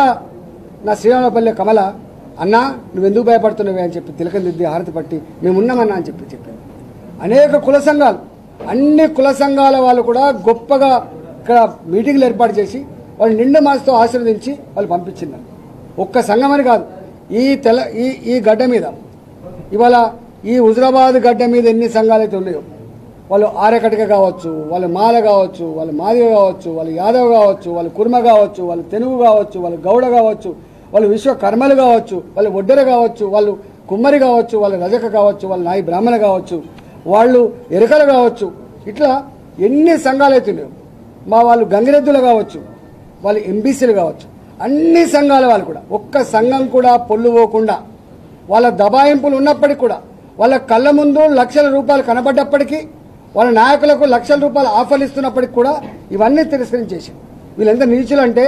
నా శ్రీరామపల్లె కమల అన్న నువ్వెందుకు భయపడుతున్నావే అని చెప్పి తిలకం దిద్ది హారతి పట్టి మేమున్నామన్నా అని చెప్పి చెప్పింది. అనేక కుల సంఘాలు అన్ని కుల సంఘాల వాళ్ళు కూడా గొప్పగా ఇక్కడ మీటింగ్లు ఏర్పాటు చేసి వాళ్ళు నిండు మనసుతో ఆశీర్వదించి వాళ్ళు పంపించినారు. ఒక్క సంఘం అని కాదు, ఈ తెల ఈ ఈ గడ్డ మీద ఇవాళ ఈ హుజరాబాద్ గడ్డ మీద ఎన్ని సంఘాలు అయితే ఉన్నాయో వాళ్ళు ఆర్యకటిక కావచ్చు, వాళ్ళు మాల కావచ్చు, వాళ్ళు మాదిగ కావచ్చు, వాళ్ళు యాదవ్ కావచ్చు, వాళ్ళు కుర్మ కావచ్చు, వాళ్ళు తెనుగు కావచ్చు, వాళ్ళు గౌడ కావచ్చు, వాళ్ళు విశ్వకర్మలు కావచ్చు, వాళ్ళు ఒడ్డెర కావచ్చు, వాళ్ళు కుమ్మరి కావచ్చు, వాళ్ళు రజక కావచ్చు, వాళ్ళు నాయి బ్రాహ్మణ కావచ్చు, వాళ్ళు ఎరకలు కావచ్చు, ఇట్లా ఎన్ని సంఘాలు అవుతున్నాయో మా వాళ్ళు గంగిరెద్దులు కావచ్చు, వాళ్ళు ఎంబీసీలు కావచ్చు, అన్ని సంఘాల వాళ్ళు కూడా ఒక్క సంఘం కూడా పొల్లుపోకుండా వాళ్ళ దబాయింపులు ఉన్నప్పటికీ కూడా వాళ్ళ కళ్ళ ముందు లక్షల రూపాయలు కనబడ్డప్పటికీ వాళ్ళ నాయకులకు లక్షల రూపాయలు ఆఫర్లు ఇస్తున్నప్పటికీ కూడా ఇవన్నీ తిరస్కరించేసి వీళ్ళు ఎంత నీచులు అంటే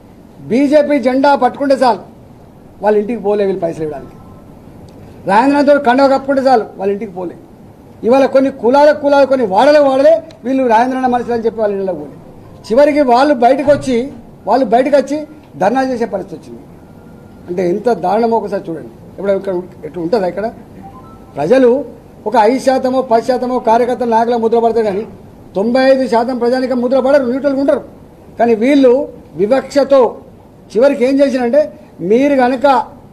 బీజేపీ జెండా పట్టుకుంటే చాలు వాళ్ళ ఇంటికి పోలే వీళ్ళు పైసలు ఇవ్వడానికి. రాజేంద్రనాథ్ కండవ కప్పుకుంటే చాలు వాళ్ళ ఇంటికి పోలే. ఇవాళ కొన్ని కులాల కులాలు కొన్ని వాడలే వాడలే వీళ్ళు రాజేంద్రనాథ్ మనుషులు అని చెప్పి వాళ్ళ ఇళ్ళకి పోలే. చివరికి వాళ్ళు బయటకు వచ్చి వాళ్ళు బయటకు వచ్చి ధర్నా చేసే పరిస్థితి వచ్చింది. అంటే ఎంత దారుణమో ఒకసారి చూడండి. ఇప్పుడు ఇక్కడ ఎట్లా ఉంటుందా? ఇక్కడ ప్రజలు ఒక ఐదు శాతమో పది శాతమో కార్యకర్తల నాయకుల ముద్ర పడతారు, కానీ తొంభై ఐదు శాతం ప్రజానికం ముద్ర పడరు, న్యూట్రల్గా ఉంటారు. కానీ వీళ్ళు వివక్షతో చివరికి ఏం చేసినంటే మీరు కనుక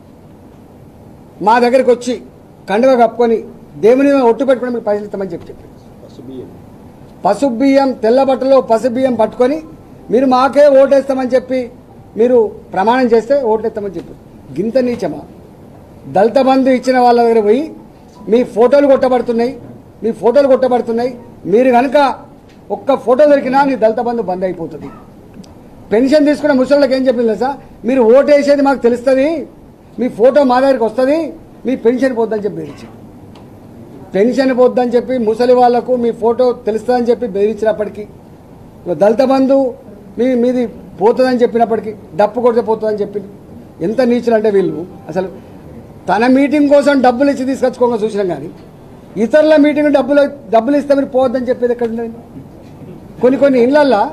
మా దగ్గరికి వచ్చి కండువ కప్పుకొని దేవుని ఒట్టు పెట్టుకుని మీకు పైసలు ఇస్తామని చెప్పి చెప్పి పసుపు బియ్యం తెల్ల బట్టలో పసుపు బియ్యం పట్టుకొని మీరు మాకే ఓటేస్తామని చెప్పి మీరు ప్రమాణం చేస్తే ఓటేస్తామని చెప్పి గింత నీచమా? దళిత బంధు ఇచ్చిన వాళ్ళ దగ్గర పోయి మీ ఫోటోలు కొట్టబడుతున్నాయి మీ ఫోటోలు కొట్టబడుతున్నాయి మీరు కనుక ఒక్క ఫోటో దొరికినా నీ దళిత బంధు బంద్ అయిపోతుంది. పెన్షన్ తీసుకున్న ముసళ్ళకి ఏం చెప్పింది సార్, మీరు ఓటేసేది మాకు తెలుస్తుంది, మీ ఫోటో మా దగ్గరికి వస్తుంది, మీ పెన్షన్ పోద్దని చెప్పి బెదిరించి పెన్షన్ పోద్దని చెప్పి ముసలి వాళ్లకు మీ ఫోటో తెలుస్తుందని చెప్పి బెదిరించినప్పటికీ దళిత బంధు మీ మీది పోతుందని చెప్పినప్పటికీ డప్పు కొడితే పోతుందని చెప్పింది. ఎంత నీచులు అంటే వీళ్ళు అసలు తన మీటింగ్ కోసం డబ్బులు ఇచ్చి తీసుకొచ్చుకోగా చూసినాం, కానీ ఇతరుల మీటింగ్ డబ్బులు డబ్బులు ఇస్తే మీరు పోవద్దని చెప్పేది ఎక్కడ ఉండదు. కొన్ని కొన్ని ఇళ్లల్లో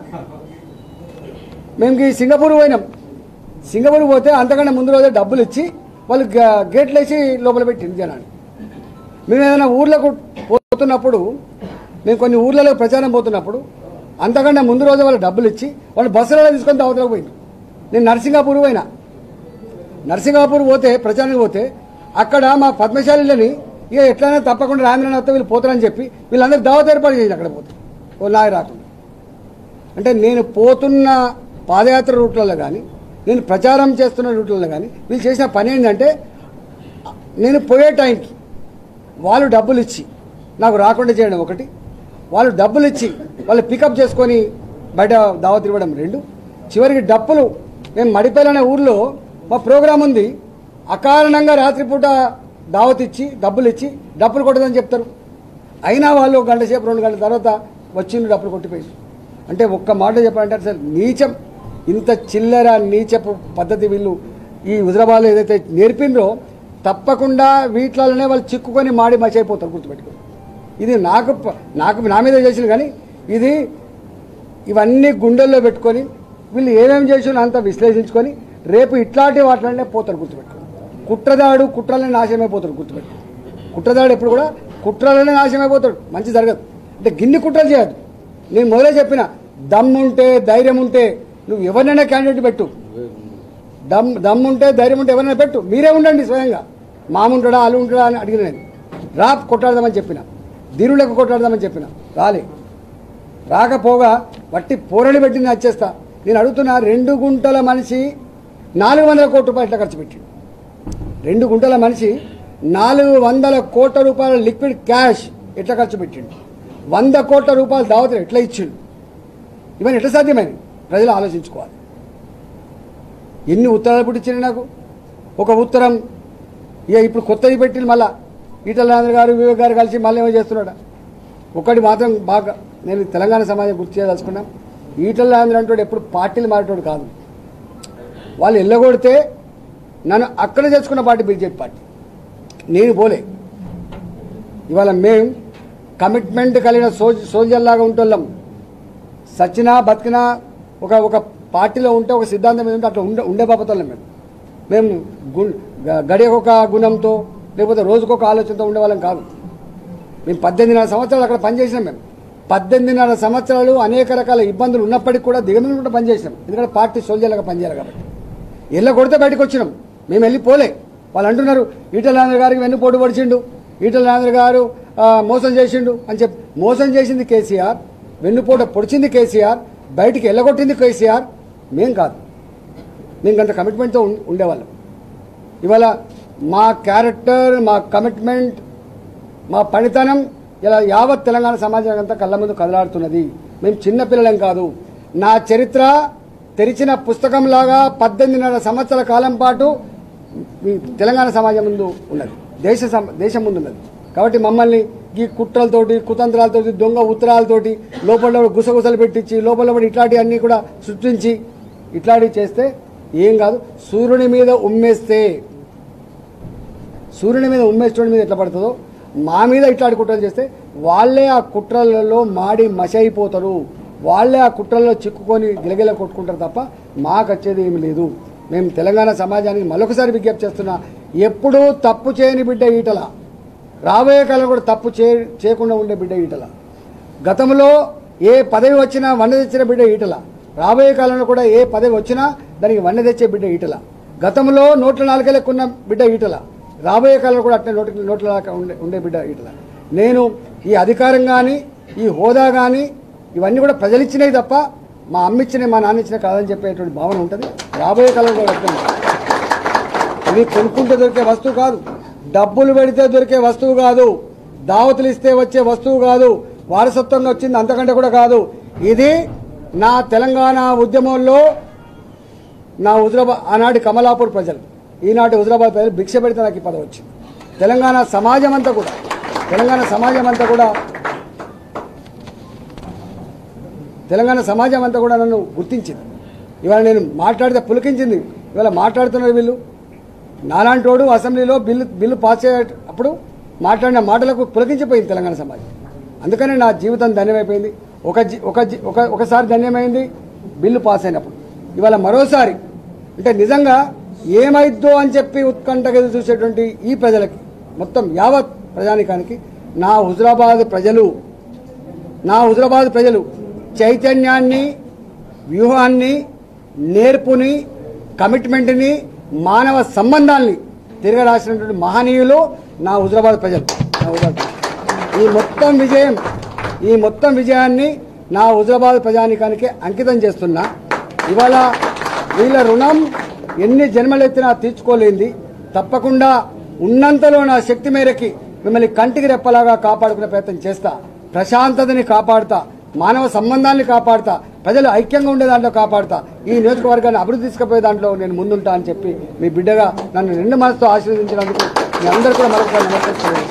మేము సింగపూర్ పోయినాం, సింగపూర్ పోతే అంతకన్నా ముందు రోజే డబ్బులు ఇచ్చి వాళ్ళు గేట్లు వేసి లోపల పెట్టింది జనాన్ని. మేము ఏదైనా ఊర్లకు పోతున్నప్పుడు మేము కొన్ని ఊర్లలో ప్రచారం పోతున్నప్పుడు అంతకన్నా ముందు రోజు వాళ్ళు డబ్బులు ఇచ్చి వాళ్ళు బస్సులలో తీసుకొని అవతలకు పోయింది. నేను నరసింగాపూర్ పోయినా, నరసింగాపూర్ పోతే ప్రచారానికి పోతే అక్కడ మా పద్మశాలిలని ఇక ఎట్లయినా తప్పకుండా రామనాథ్ వీళ్ళు పోతారని చెప్పి వీళ్ళందరూ దావత్ ఏర్పాటు చేసి అక్కడ పోతే ఓ నాయ రాకుండా. అంటే నేను పోతున్న పాదయాత్ర రూట్లలో కానీ నేను ప్రచారం చేస్తున్న రూట్లలో కానీ వీళ్ళు చేసిన పని ఏంటంటే నేను పోయే టైంకి వాళ్ళు డబ్బులు ఇచ్చి నాకు రాకుండా చేయడం ఒకటి, వాళ్ళు డబ్బులు ఇచ్చి వాళ్ళు పికప్ చేసుకొని బయట దావత్ ఇవ్వడం రెండు, చివరికి డబ్బులు మేము మడిపల్లి అనే ఊర్లో మా ప్రోగ్రాం ఉంది, అకారణంగా రాత్రిపూట దావత్ ఇచ్చి డబ్బులు ఇచ్చి డబ్బులు కొట్టదని చెప్తారు. అయినా వాళ్ళు ఒక గంట సేపు రెండు గంటల తర్వాత వచ్చిండు డబ్బులు కొట్టిపోయింది. అంటే ఒక్క మాట చెప్పాలంటే అసలు నీచం, ఇంత చిల్లర నీచపు పద్ధతి వీళ్ళు ఈ హుజరాబాద్లో ఏదైతే నేర్పిండ్రో తప్పకుండా వీటిలోనే వాళ్ళు చిక్కుకొని మాడి మచైపోతారు. గుర్తుపెట్టుకో, ఇది నాకు నాకు నా మీద చేసిన కానీ ఇది ఇవన్నీ గుండెల్లో పెట్టుకొని వీళ్ళు ఏమేమి చేసినా అంతా విశ్లేషించుకొని రేపు ఇట్లాంటి వాటిలోనే పోతారు. గుర్తుపెట్టుకో, కుట్రదాడు కుట్రలనే నాశనమైపోతాడు. గుర్తుపెట్టుకో, కుట్రదాడు ఎప్పుడు కూడా కుట్రలనే నాశనమైపోతాడు, మంచి జరగదు. అంటే గిన్ని కుట్రలు చేయదు. నేను మొదలే చెప్పిన, దమ్ముంటే ధైర్యం ఉంటే నువ్వు ఎవరినైనా క్యాండిడేట్ పెట్టు, దమ్ దమ్ ఉంటే ధైర్యం ఉంటే ఎవరైనా పెట్టు, మీరే ఉండండి స్వయంగా. మాముంటాడా అల్లు ఉంటాడా అని అడిగిన నేను. రా కొట్లాడదామని చెప్పిన, దీనులకు కొట్లాడదామని చెప్పిన, రాలే. రాకపోగా వట్టి పోరడి పెట్టి నేను వచ్చేస్తా. నేను అడుగుతున్నా, రెండు గుంటల మనిషి నాలుగు వందల కోట్ల రూపాయలు ఎట్లా ఖర్చు పెట్టిండు? రెండు గుంటల మనిషి నాలుగు వందల కోట్ల రూపాయల లిక్విడ్ క్యాష్ ఎట్లా ఖర్చు పెట్టిండు? వంద కోట్ల రూపాయల దావతులు ఎట్లా ఇచ్చిండు? ఇవన్నీ ఎట్లా సాధ్యమైంది? ప్రజలు ఆలోచించుకోవాలి. ఎన్ని ఉత్తరాలు పుట్టించింది నాకు. ఒక ఉత్తరం ఇక ఇప్పుడు కొత్తది పెట్టింది, మళ్ళా ఈటల రాజేందర్ గారు వివేక్ గారు కలిసి మళ్ళీ ఏమో చేస్తున్నాడు. ఒకటి మాత్రం బాగా నేను తెలంగాణ సమాజం గుర్తు చేయదలుచుకున్నాం. ఈటల రాజేందర్ అంటాడు ఎప్పుడు పార్టీలు మారేటోడు కాదు. వాళ్ళు ఎల్లగొడితే నన్ను అక్కడ చేసుకున్న పార్టీ బీజేపీ పార్టీ, నేను పోలే. ఇవాళ మేము కమిట్మెంట్ కలిగిన సోల్ సోల్జర్లాగా ఉంటున్నాం. సచ్చినా బతికినా ఒక ఒక పార్టీలో ఉంటే ఒక సిద్ధాంతం మీద ఉంటే అట్లా ఉండే ఉండే బాపతోళ్ళం మేము. మేము గు గడియకొక గుణంతో లేకపోతే రోజుకొక ఆలోచనతో ఉండేవాళ్ళం కాదు. మేము పద్దెనిమిదిన్నర సంవత్సరాలు అక్కడ పనిచేసినాం. మేము పద్దెనిమిదిన్నర సంవత్సరాలు అనేక రకాల ఇబ్బందులు ఉన్నప్పటికీ కూడా దిగమిది కూడా పనిచేసినాం. ఎందుకంటే పార్టీ సోల్జర్లుగా పనిచేయాలి కాబట్టి. ఎల్ల కొడితే బయటకు వచ్చినాం, మేము వెళ్ళిపోలే. వాళ్ళు అంటున్నారు ఈటల రాజేందర్ గారికి వెన్ను పోటు పడిచిండు, ఈటల రాజేందర్ గారు మోసం చేసిండు అని చెప్పి. మోసం చేసింది కేసీఆర్, వెన్నుపోట పొడిచింది కేసీఆర్, బయటికి ఎల్లగొట్టింది కేసీఆర్, మేం కాదు. మేము గంట కమిట్మెంట్తో ఉండేవాళ్ళం. ఇవాళ మా క్యారెక్టర్, మా కమిట్మెంట్, మా పనితనం ఇలా యావత్ తెలంగాణ సమాజం అంతా కళ్ళ ముందు కదలాడుతున్నది. మేము చిన్నపిల్లలం కాదు. నా చరిత్ర తెరిచిన పుస్తకంలాగా పద్దెనిమిదిన్నర సంవత్సరాల కాలం పాటు తెలంగాణ సమాజం ముందు ఉన్నది, దేశ దేశం ముందు ఉన్నది. కాబట్టి మమ్మల్ని ఈ కుట్రలతోటి, కుతంత్రాలతోటి, దొంగ ఉత్తరాలతోటి, లోపల గుసగుసలు పెట్టించి, లోపల ఇట్లాంటివి అన్నీ కూడా సృష్టించి ఇట్లాంటివి చేస్తే ఏం కాదు. సూర్యుని మీద ఉమ్మేస్తే, సూర్యుని మీద ఉమ్మేశ్వరుని మీద ఎట్లా పడుతుందో మా మీద ఇట్లాంటి కుట్రలు చేస్తే వాళ్ళే ఆ కుట్రలలో మాడి మసి అయిపోతారు. వాళ్ళే ఆ కుట్రల్లో చిక్కుకొని గిలగిల కొట్టుకుంటారు తప్ప మాకు వచ్చేది ఏమి లేదు. మేము తెలంగాణ సమాజానికి మరొకసారి విజ్ఞప్తి చేస్తున్నా, ఎప్పుడూ తప్పు చేయని బిడ్డ ఈటల, రాబోయే కాలం కూడా తప్పు చే చేయకుండా ఉండే బిడ్డ ఈటల. గతంలో ఏ పదవి వచ్చినా వన్నె తెచ్చిన బిడ్డ ఈటల, రాబోయే కాలంలో కూడా ఏ పదవి వచ్చినా దానికి వన్నె తెచ్చే బిడ్డ ఈటల. గతంలో నోట్ల నాలుక లెక్కున్న బిడ్డ ఈటల, రాబోయే కాలంలో కూడా అట్నే నోటి నోట్ల ఉండే ఉండే బిడ్డ ఈటల. నేను ఈ అధికారం కానీ, ఈ హోదా కానీ ఇవన్నీ కూడా ప్రజలు ఇచ్చినవి తప్ప మా అమ్మ ఇచ్చినవి, మా నాన్న ఇచ్చినవి కాదని చెప్పేటువంటి భావన ఉంటుంది. రాబోయే కాలంలో కూడా ఇది కొనుక్కుంటే దొరికే వస్తువు కాదు, డబ్బులు పెడితే దొరికే వస్తువు కాదు, దావతులు ఇస్తే వచ్చే వస్తువు కాదు, వారసత్వంగా వచ్చింది అంతకంటే కూడా కాదు. ఇది నా తెలంగాణ ఉద్యమంలో నా హుజరాబాద్ ఆనాటి కమలాపూర్ ప్రజలు, ఈనాటి హుజరాబాద్ ప్రజలు భిక్ష పెడితే నాకు ఈ పదవి వచ్చింది. తెలంగాణ సమాజం అంతా కూడా తెలంగాణ సమాజం అంతా కూడా తెలంగాణ సమాజం అంతా కూడా నన్ను గుర్తించింది. ఇవాళ నేను మాట్లాడితే పులికించింది. ఇవాళ మాట్లాడుతున్నారు వీళ్ళు. నాలాంటోడు అసెంబ్లీలో బిల్లు బిల్లు పాస్ అయ్యేటప్పుడు మాట్లాడిన మాటలకు పులకించిపోయింది తెలంగాణ సమాజం. అందుకనే నా జీవితం ధన్యమైపోయింది. ఒక ఒక ఒక ఒకసారి ధన్యమైంది బిల్లు పాస్ అయినప్పుడు. ఇవాళ మరోసారి అంటే నిజంగా ఏమైద్దో అని చెప్పి ఉత్కంఠగా చూసేటువంటి ఈ ప్రజలకి, మొత్తం యావత్ ప్రజానికానికి నా హుజరాబాద్ ప్రజలు నా హుజరాబాద్ ప్రజలు చైతన్యాన్ని, వ్యూహాన్ని, నేర్పుని, కమిట్మెంట్ని, మానవ సంబంధాల్ని తిరగరాసినటువంటి మహనీయులు నా హుజరాబాద్ ప్రజలు. నా హుజరాబాద్ ఈ మొత్తం విజయం ఈ మొత్తం విజయాన్ని నా హుజరాబాద్ ప్రజానికానికి అంకితం చేస్తున్నా. ఇవాళ వీళ్ళ రుణం ఎన్ని జన్మలెత్తినా తీర్చుకోలేంది. తప్పకుండా ఉన్నంతలో నా శక్తి మేరకి మిమ్మల్ని కంటికి రెప్పలాగా కాపాడుకునే ప్రయత్నం చేస్తా. ప్రశాంతతని కాపాడుతా, మానవ సంబంధాన్ని కాపాడుతా, ప్రజలు ఐక్యంగా ఉండే దాంట్లో కాపాడుతా, ఈ నియోజకవర్గాన్ని అభివృద్ధి తీసుకుపోయే దాంట్లో నేను ముందుంటా అని చెప్పి మీ బిడ్డగా నన్ను రెండు మనసుతో ఆశీర్వదించినందుకు మీ అందరూ కూడా మరొకసారి నమస్కరిస్తున్నాను.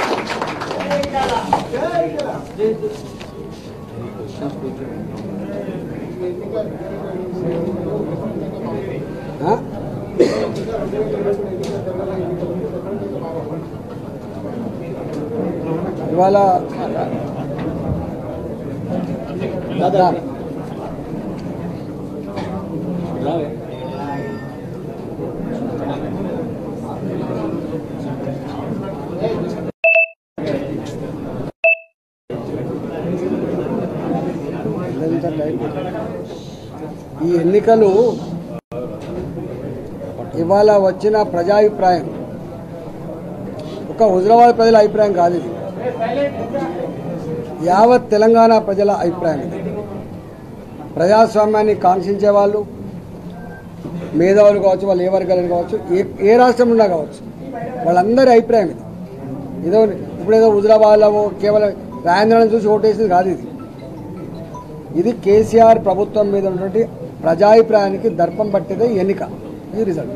ఇవాళ ఈ ఎన్నికలు ఇవాళ వచ్చిన ప్రజాభిప్రాయం ఒక హుజరాబాద్ ప్రజల అభిప్రాయం కాదు, ఇది యావత్ తెలంగాణ ప్రజల అభిప్రాయం. ఇది ప్రజాస్వామ్యాన్ని కాంక్షించే వాళ్ళు, మేధావులు కావచ్చు, వాళ్ళు ఏ వర్గాలు కావచ్చు, ఏ ఏ రాష్ట్రం ఉన్నా కావచ్చు, వాళ్ళందరి అభిప్రాయం ఇది. ఏదో ఇప్పుడేదో హుజరాబాద్లో కేవలం రాజేంద్రను చూసి ఓటేసింది కాదు, ఇది ఇది కేసీఆర్ ప్రభుత్వం మీద ఉన్నటువంటి ప్రజాభిప్రాయానికి దర్పం పట్టేదే ఎన్నిక. ఇది result.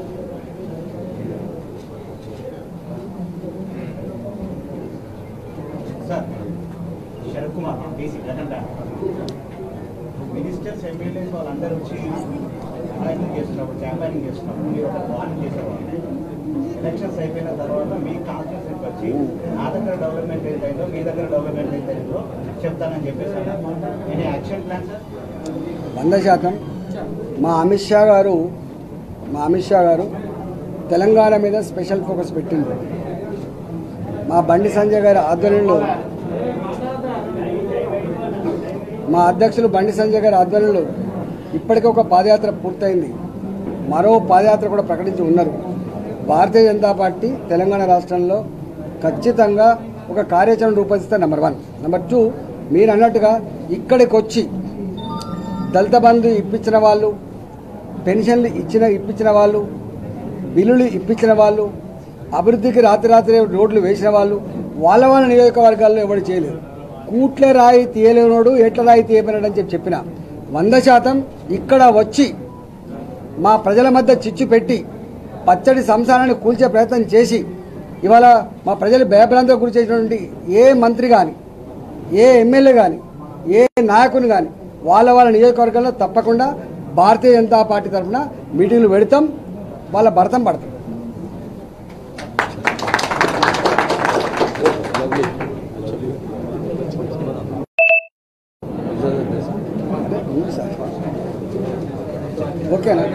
Sharath Kumar DC ministers MLAs వాళ్ళందరూ వచ్చి అలైన్మెంట్ చేస్తున్నప్పుడు క్యాంపెయినింగ్ చేస్తున్నప్పుడు మీరు ఒక వార్నింగ్ చేసేవాళ్ళు. ఎలక్షన్స్ అయిపోయిన తర్వాత మీ కాన్స్టిట్యూన్సీకి వచ్చి నా దగ్గర డెవలప్మెంట్ ఏంటో మీ దగ్గర డెవలప్మెంట్ ఏంటో చెప్తానని చెప్పేసి ఎనీ యాక్షన్ ప్లాన్ సార్? వంద శాతం మా అమిత్ షా గారు మా అమిత్ షా గారు తెలంగాణ మీద స్పెషల్ ఫోకస్ పెట్టిండ్రు. మా బండి సంజయ్ గారి ఆధ్వర్యంలో మా అధ్యక్షులు బండి సంజయ్ గారి ఆధ్వర్యంలో ఇప్పటికే ఒక పాదయాత్ర పూర్తయింది, మరో పాదయాత్ర కూడా ప్రకటించి ఉన్నారు. భారతీయ జనతా పార్టీ తెలంగాణ రాష్ట్రంలో ఖచ్చితంగా ఒక కార్యాచరణ రూపొందిస్తే నెంబర్ వన్. నెంబర్ టూ, మీరు అన్నట్టుగా ఇక్కడికి వచ్చి దళిత బంధు ఇప్పించిన వాళ్ళు, పెన్షన్లు ఇచ్చిన ఇప్పించిన వాళ్ళు, బిల్లులు ఇప్పించిన వాళ్ళు, అభివృద్ధికి రాత్రి రాత్రి రోడ్లు వేసిన వాళ్ళు, వాళ్ళ వాళ్ళ నియోజకవర్గాల్లో ఎవరు చేయలేరు. కూట్ల రాయి తీయలేనోడు ఎట్ల రాయి తీయబడినాడు అని చెప్పి చెప్పిన వంద శాతం ఇక్కడ వచ్చి మా ప్రజల మధ్య చిచ్చు పెట్టి పచ్చడి సంసారాన్ని కూల్చే ప్రయత్నం చేసి ఇవాళ మా ప్రజలు భయభ్రాంతికి గురి చేసినటువంటి ఏ మంత్రి కానీ, ఏ ఎమ్మెల్యే కానీ, ఏ నాయకుని కానీ వాళ్ళ వాళ్ళ నియోజకవర్గంలో తప్పకుండా భారతీయ జనతా పార్టీ తరఫున మీటింగ్లు పెడతాం, వాళ్ళ భరతం పడతాం. ఓకేనా?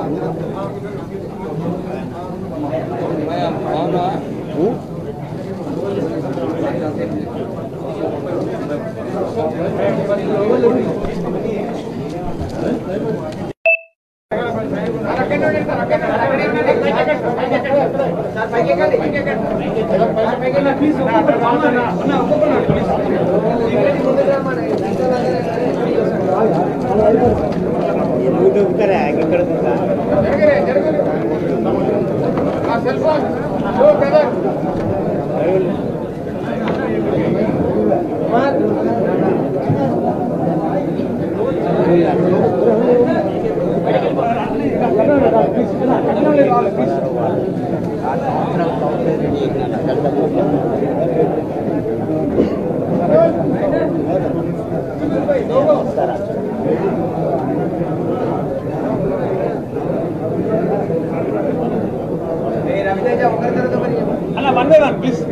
అలా one by one please.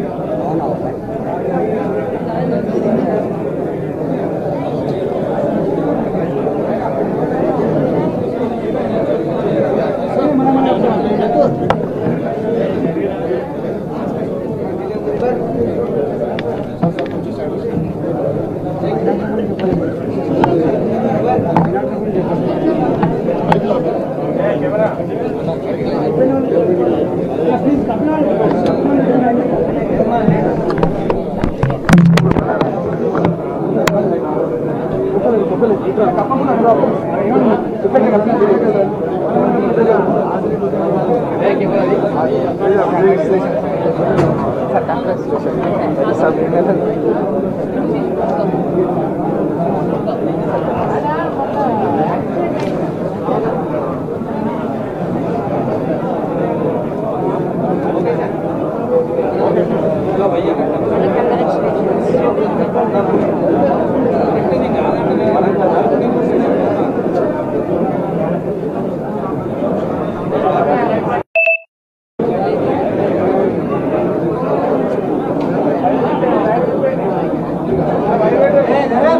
Hey,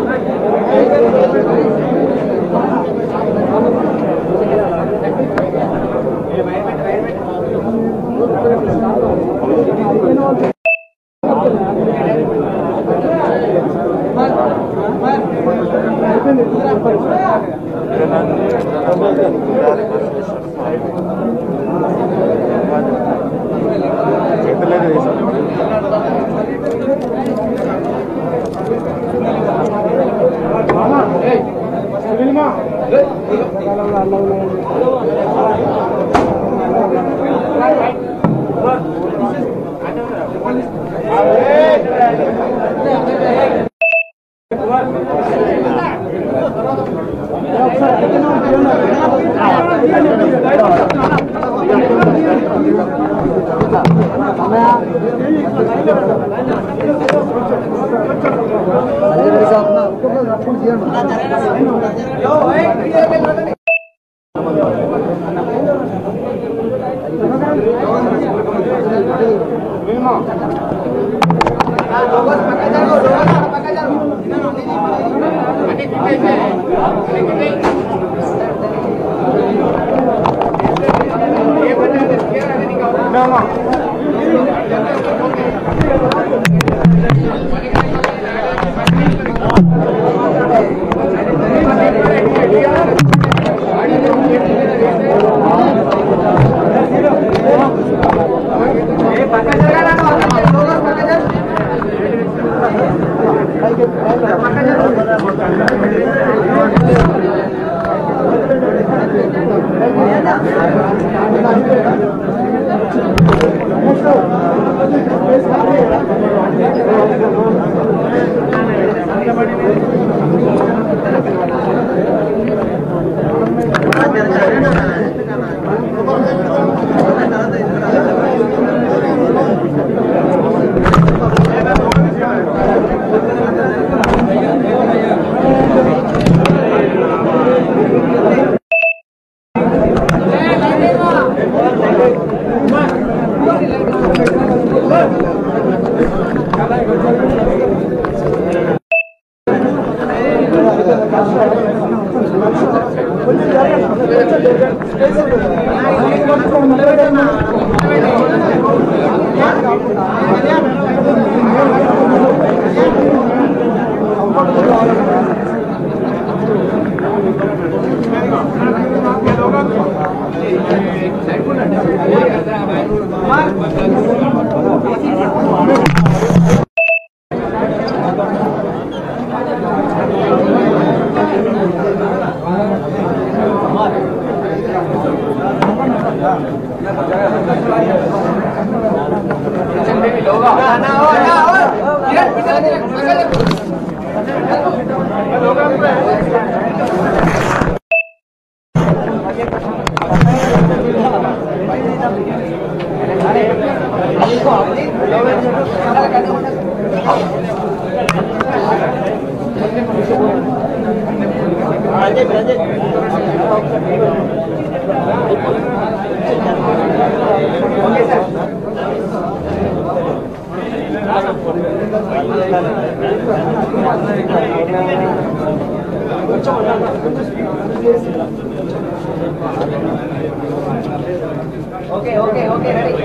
Okay, okay, okay, ready.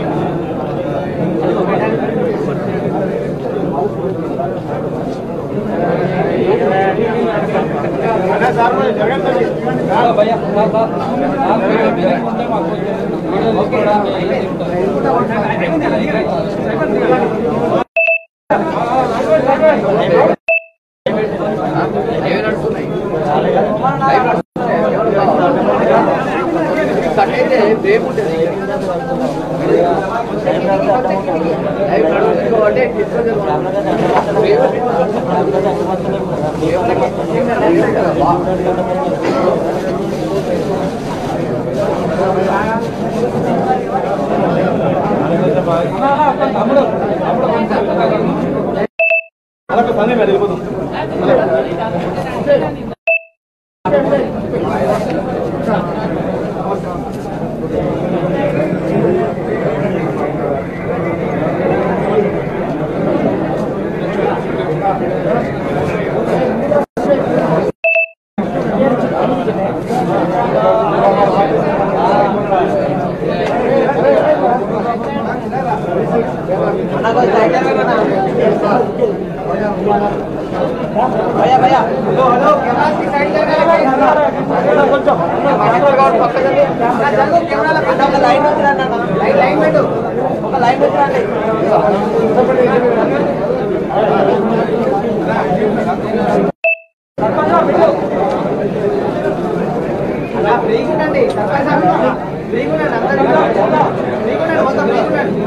भैया भैया हेलो हेलो कैमरा की साइड जगह కొంచెం कैमरा ఒక లైన్ వచ్చి లైన్ లైన్ పెట్టు ఒక లైన్ వచ్చి రండి అలా బ్రేక్ ఉండండి సర్పంచ్ సార్ బ్రేక్ ఉండండి అందరూ బ్రేక్ ఉండండి మొత్తం బ్రేక్ ఉండండి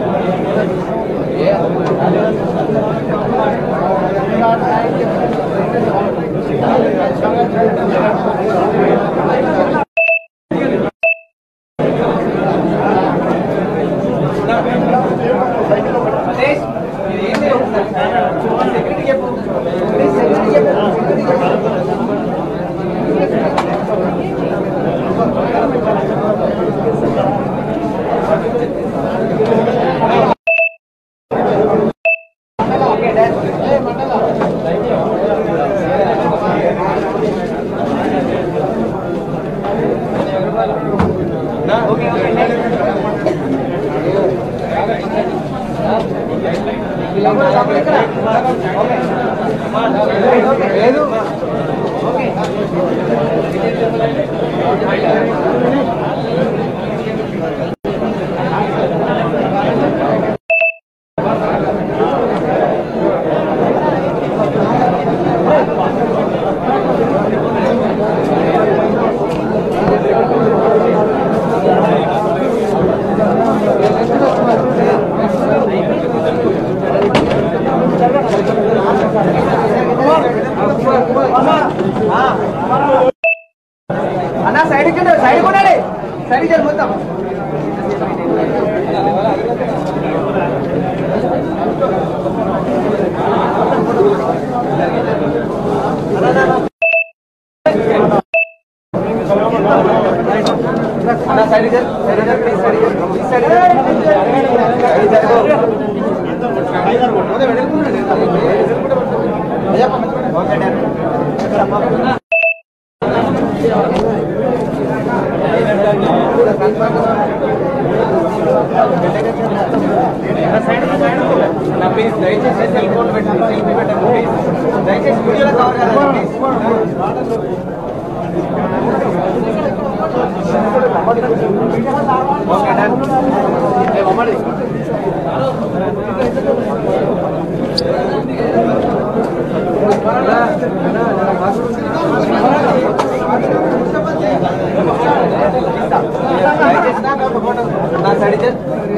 Yeah. అన్న సైడ్ సైడ్ కొనాలి సైడ్ చేయాలి మొత్తం అన్న సైడ్ చేయాలి సైడ్ ప్లీజ్ దయచేసి సెల్ ఫోన్ పెట్టండి సెల్ఫీ పెట్టండి ప్లీజ్ దయచేసి వీడియోలో కవర్ కాదండి ఓకే డన్ మమ్మల్ని నా సైడ్ చేసి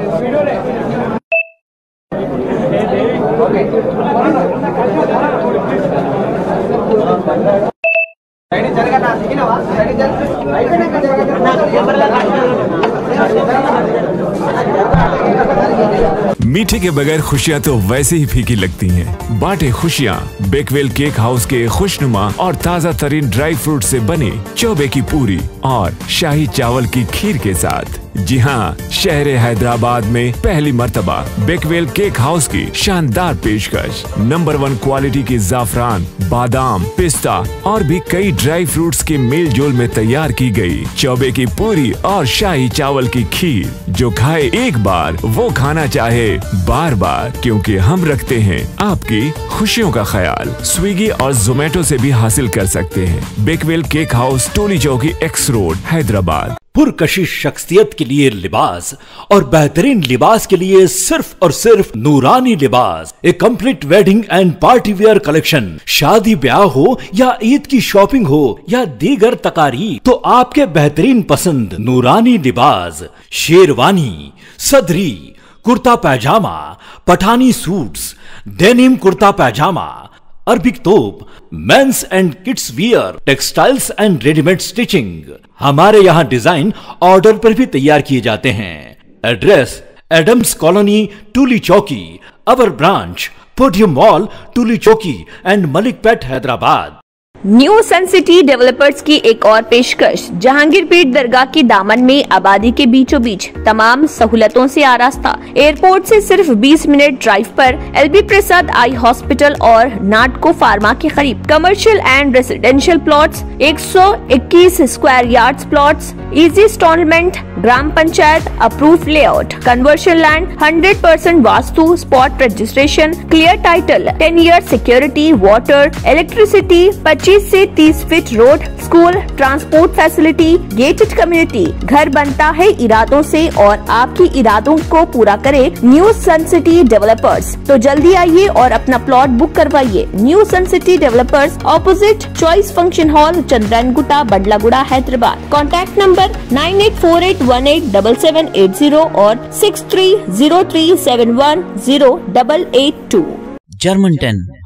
मीठे के बगैर खुशियाँ तो वैसे ही फीकी लगती हैं। बांटे खुशियाँ बेकवेल केक हाउस के खुशनुमा और ताज़ा तरीन ड्राई फ्रूट से बनी चौबे की पूरी और शाही चावल की खीर के साथ। जी हाँ, शहर हैदराबाद में पहली मर्तबा बेकवेल केक हाउस की शानदार पेशकश। नंबर वन क्वालिटी की जाफरान, बादाम, पिस्ता और भी कई ड्राई फ्रूट्स के मेल जोल में तैयार की गई चौबे की पूरी और शाही चावल की खीर। जो खाए एक बार वो खाना चाहे बार बार, क्योंकि हम रखते हैं आपकी खुशियों का ख्याल। स्विगी और जोमेटो से भी हासिल कर सकते हैं। बेकवेल केक हाउस, टोली चौकी, एक्स रोड, हैदराबाद। पुरकशिश शख्सियत के लिए लिबास और बेहतरीन लिबास के लिए सिर्फ और सिर्फ Noorani Libas, a complete wedding and party wear collection. शादी ब्याह हो या ईद की शॉपिंग हो या दीगर तकारीब, तो आपके बेहतरीन पसंद नूरानी लिबास, शेरवानी, सदरी, kurta pyjama, Pathani suits, denim kurta pyjama, Arabic thobe, mens and kids wear, textiles and readymade stitching. हमारे यहाँ डिजाइन ऑर्डर पर भी तैयार किए जाते हैं। Address Adams colony, Tolichowki. Our branch podium mall, Tolichowki and Malakpet, Hyderabad. New sun city developers की एक और पेशकश। जहांगीर पीर दरगाह के दामन में आबादी के बीचों बीच तमाम सहूलतों से आरास्ता। एयरपोर्ट से सिर्फ बीस मिनट ड्राइव पर एलबी प्रसाद आई हॉस्पिटल और नाटको फार्मा के करीब। कमर्शियल एंड रेसिडेंशियल प्लॉट्स, एक सौ इक्कीस square yards plots, easy instalment, gram panchayat approve layout, conversion land, hundred percent vastu, spot registration, clear title, ten year security, water, electricity, पच्चीस से तीस feet road, school, transport facility, gated community. घर बनता है इरादों से और आपकी इरादों को पूरा करे न्यू सन सिटी डेवलपर्स। तो जल्दी आइए और अपना प्लॉट बुक करवाइए। New sun city developers, opposite choice function hall, Chandrayangutta, Badlaguda, Hyderabad. Contact number nine eight four eight one eight double seven eight zero और six three zero three seven one zero double eight two. German ten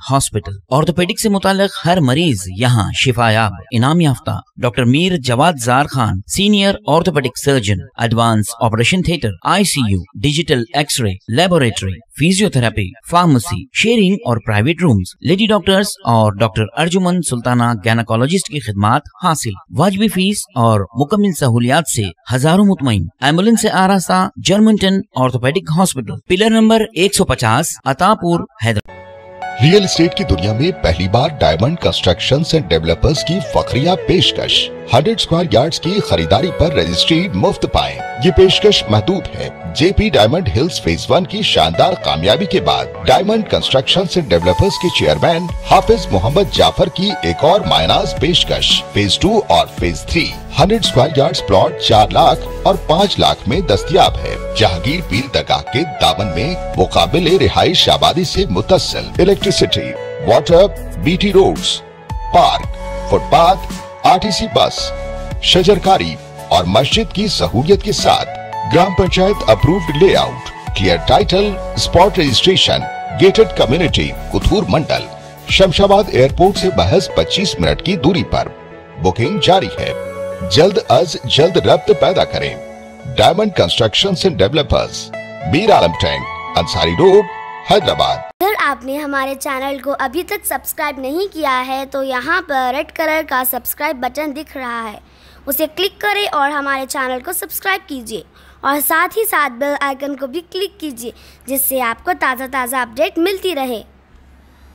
hospital. Orthopaedic से मुताल्लिक हर मरीज यहाँ शिफायाब। इनाम याफ्ता doctor Mir Jawad Zar Khan, senior orthopaedic surgeon, advance operation theatre, ICU, digital X-ray, laboratory, physiotherapy, pharmacy, sharing और प्राइवेट रूम्स, लेडी डॉक्टर्स और डॉक्टर अर्जुमन सुल्ताना गैनाकोलॉजिस्ट की खिदमात हासिल। वाजबी फीस और मुकम्मल सहूलियात से हजारों मुतमईन। एम्बुलेंस से आरास्ता Germanten orthopaedic hospital, pillar number एक सौ पचास, अतापुर, हैदराबाद। रियल एस्टेट की दुनिया में पहली बार डायमंड कंस्ट्रक्शंस एंड डेवलपर्स की फखरिया पेशकश। हंड्रेड स्क्वायर यार्ड्स की खरीदारी पर रजिस्ट्री मुफ्त पाएं। ये पेशकश महदूद है। JP diamond hills phase one की शानदार कामयाबी के बाद डायमंड कंस्ट्रक्शंस एंड डेवलपर्स के चेयरमैन हाफिज मोहम्मद जाफर की एक और मायनाज पेशकश। फेज टू और phase three hundred square yards plot चार लाख और पाँच लाख में दस्तयाब है। जहांगीर पीर दरगाह के दामन में मुकाबिले रिहाइश आबादी से मुतस्सिल। Electricity, water, BT roads, park, footpath, RTC bus, शजरकारी और मस्जिद की सहूलियत के साथ gram panchayat approved layout, clear title, spot registration, gated community, Kuthur mandal, Shamshabad airport से महज पच्चीस मिनट की दूरी पर। बुकिंग जारी है। जल्द अज जल्द रब्त पैदा करें। Diamond constructions and developers, Mir Alam tank, Ansari road, Hyderabad. अगर आपने हमारे चैनल को अभी तक सब्सक्राइब नहीं किया है तो यहाँ पर रेड कलर का सब्सक्राइब बटन दिख रहा है, उसे क्लिक करें और हमारे चैनल को सब्सक्राइब कीजिए और साथ ही साथ बेल आइकन को भी क्लिक कीजिए, जिससे आपको ताज़ा ताज़ा अपडेट मिलती रहे।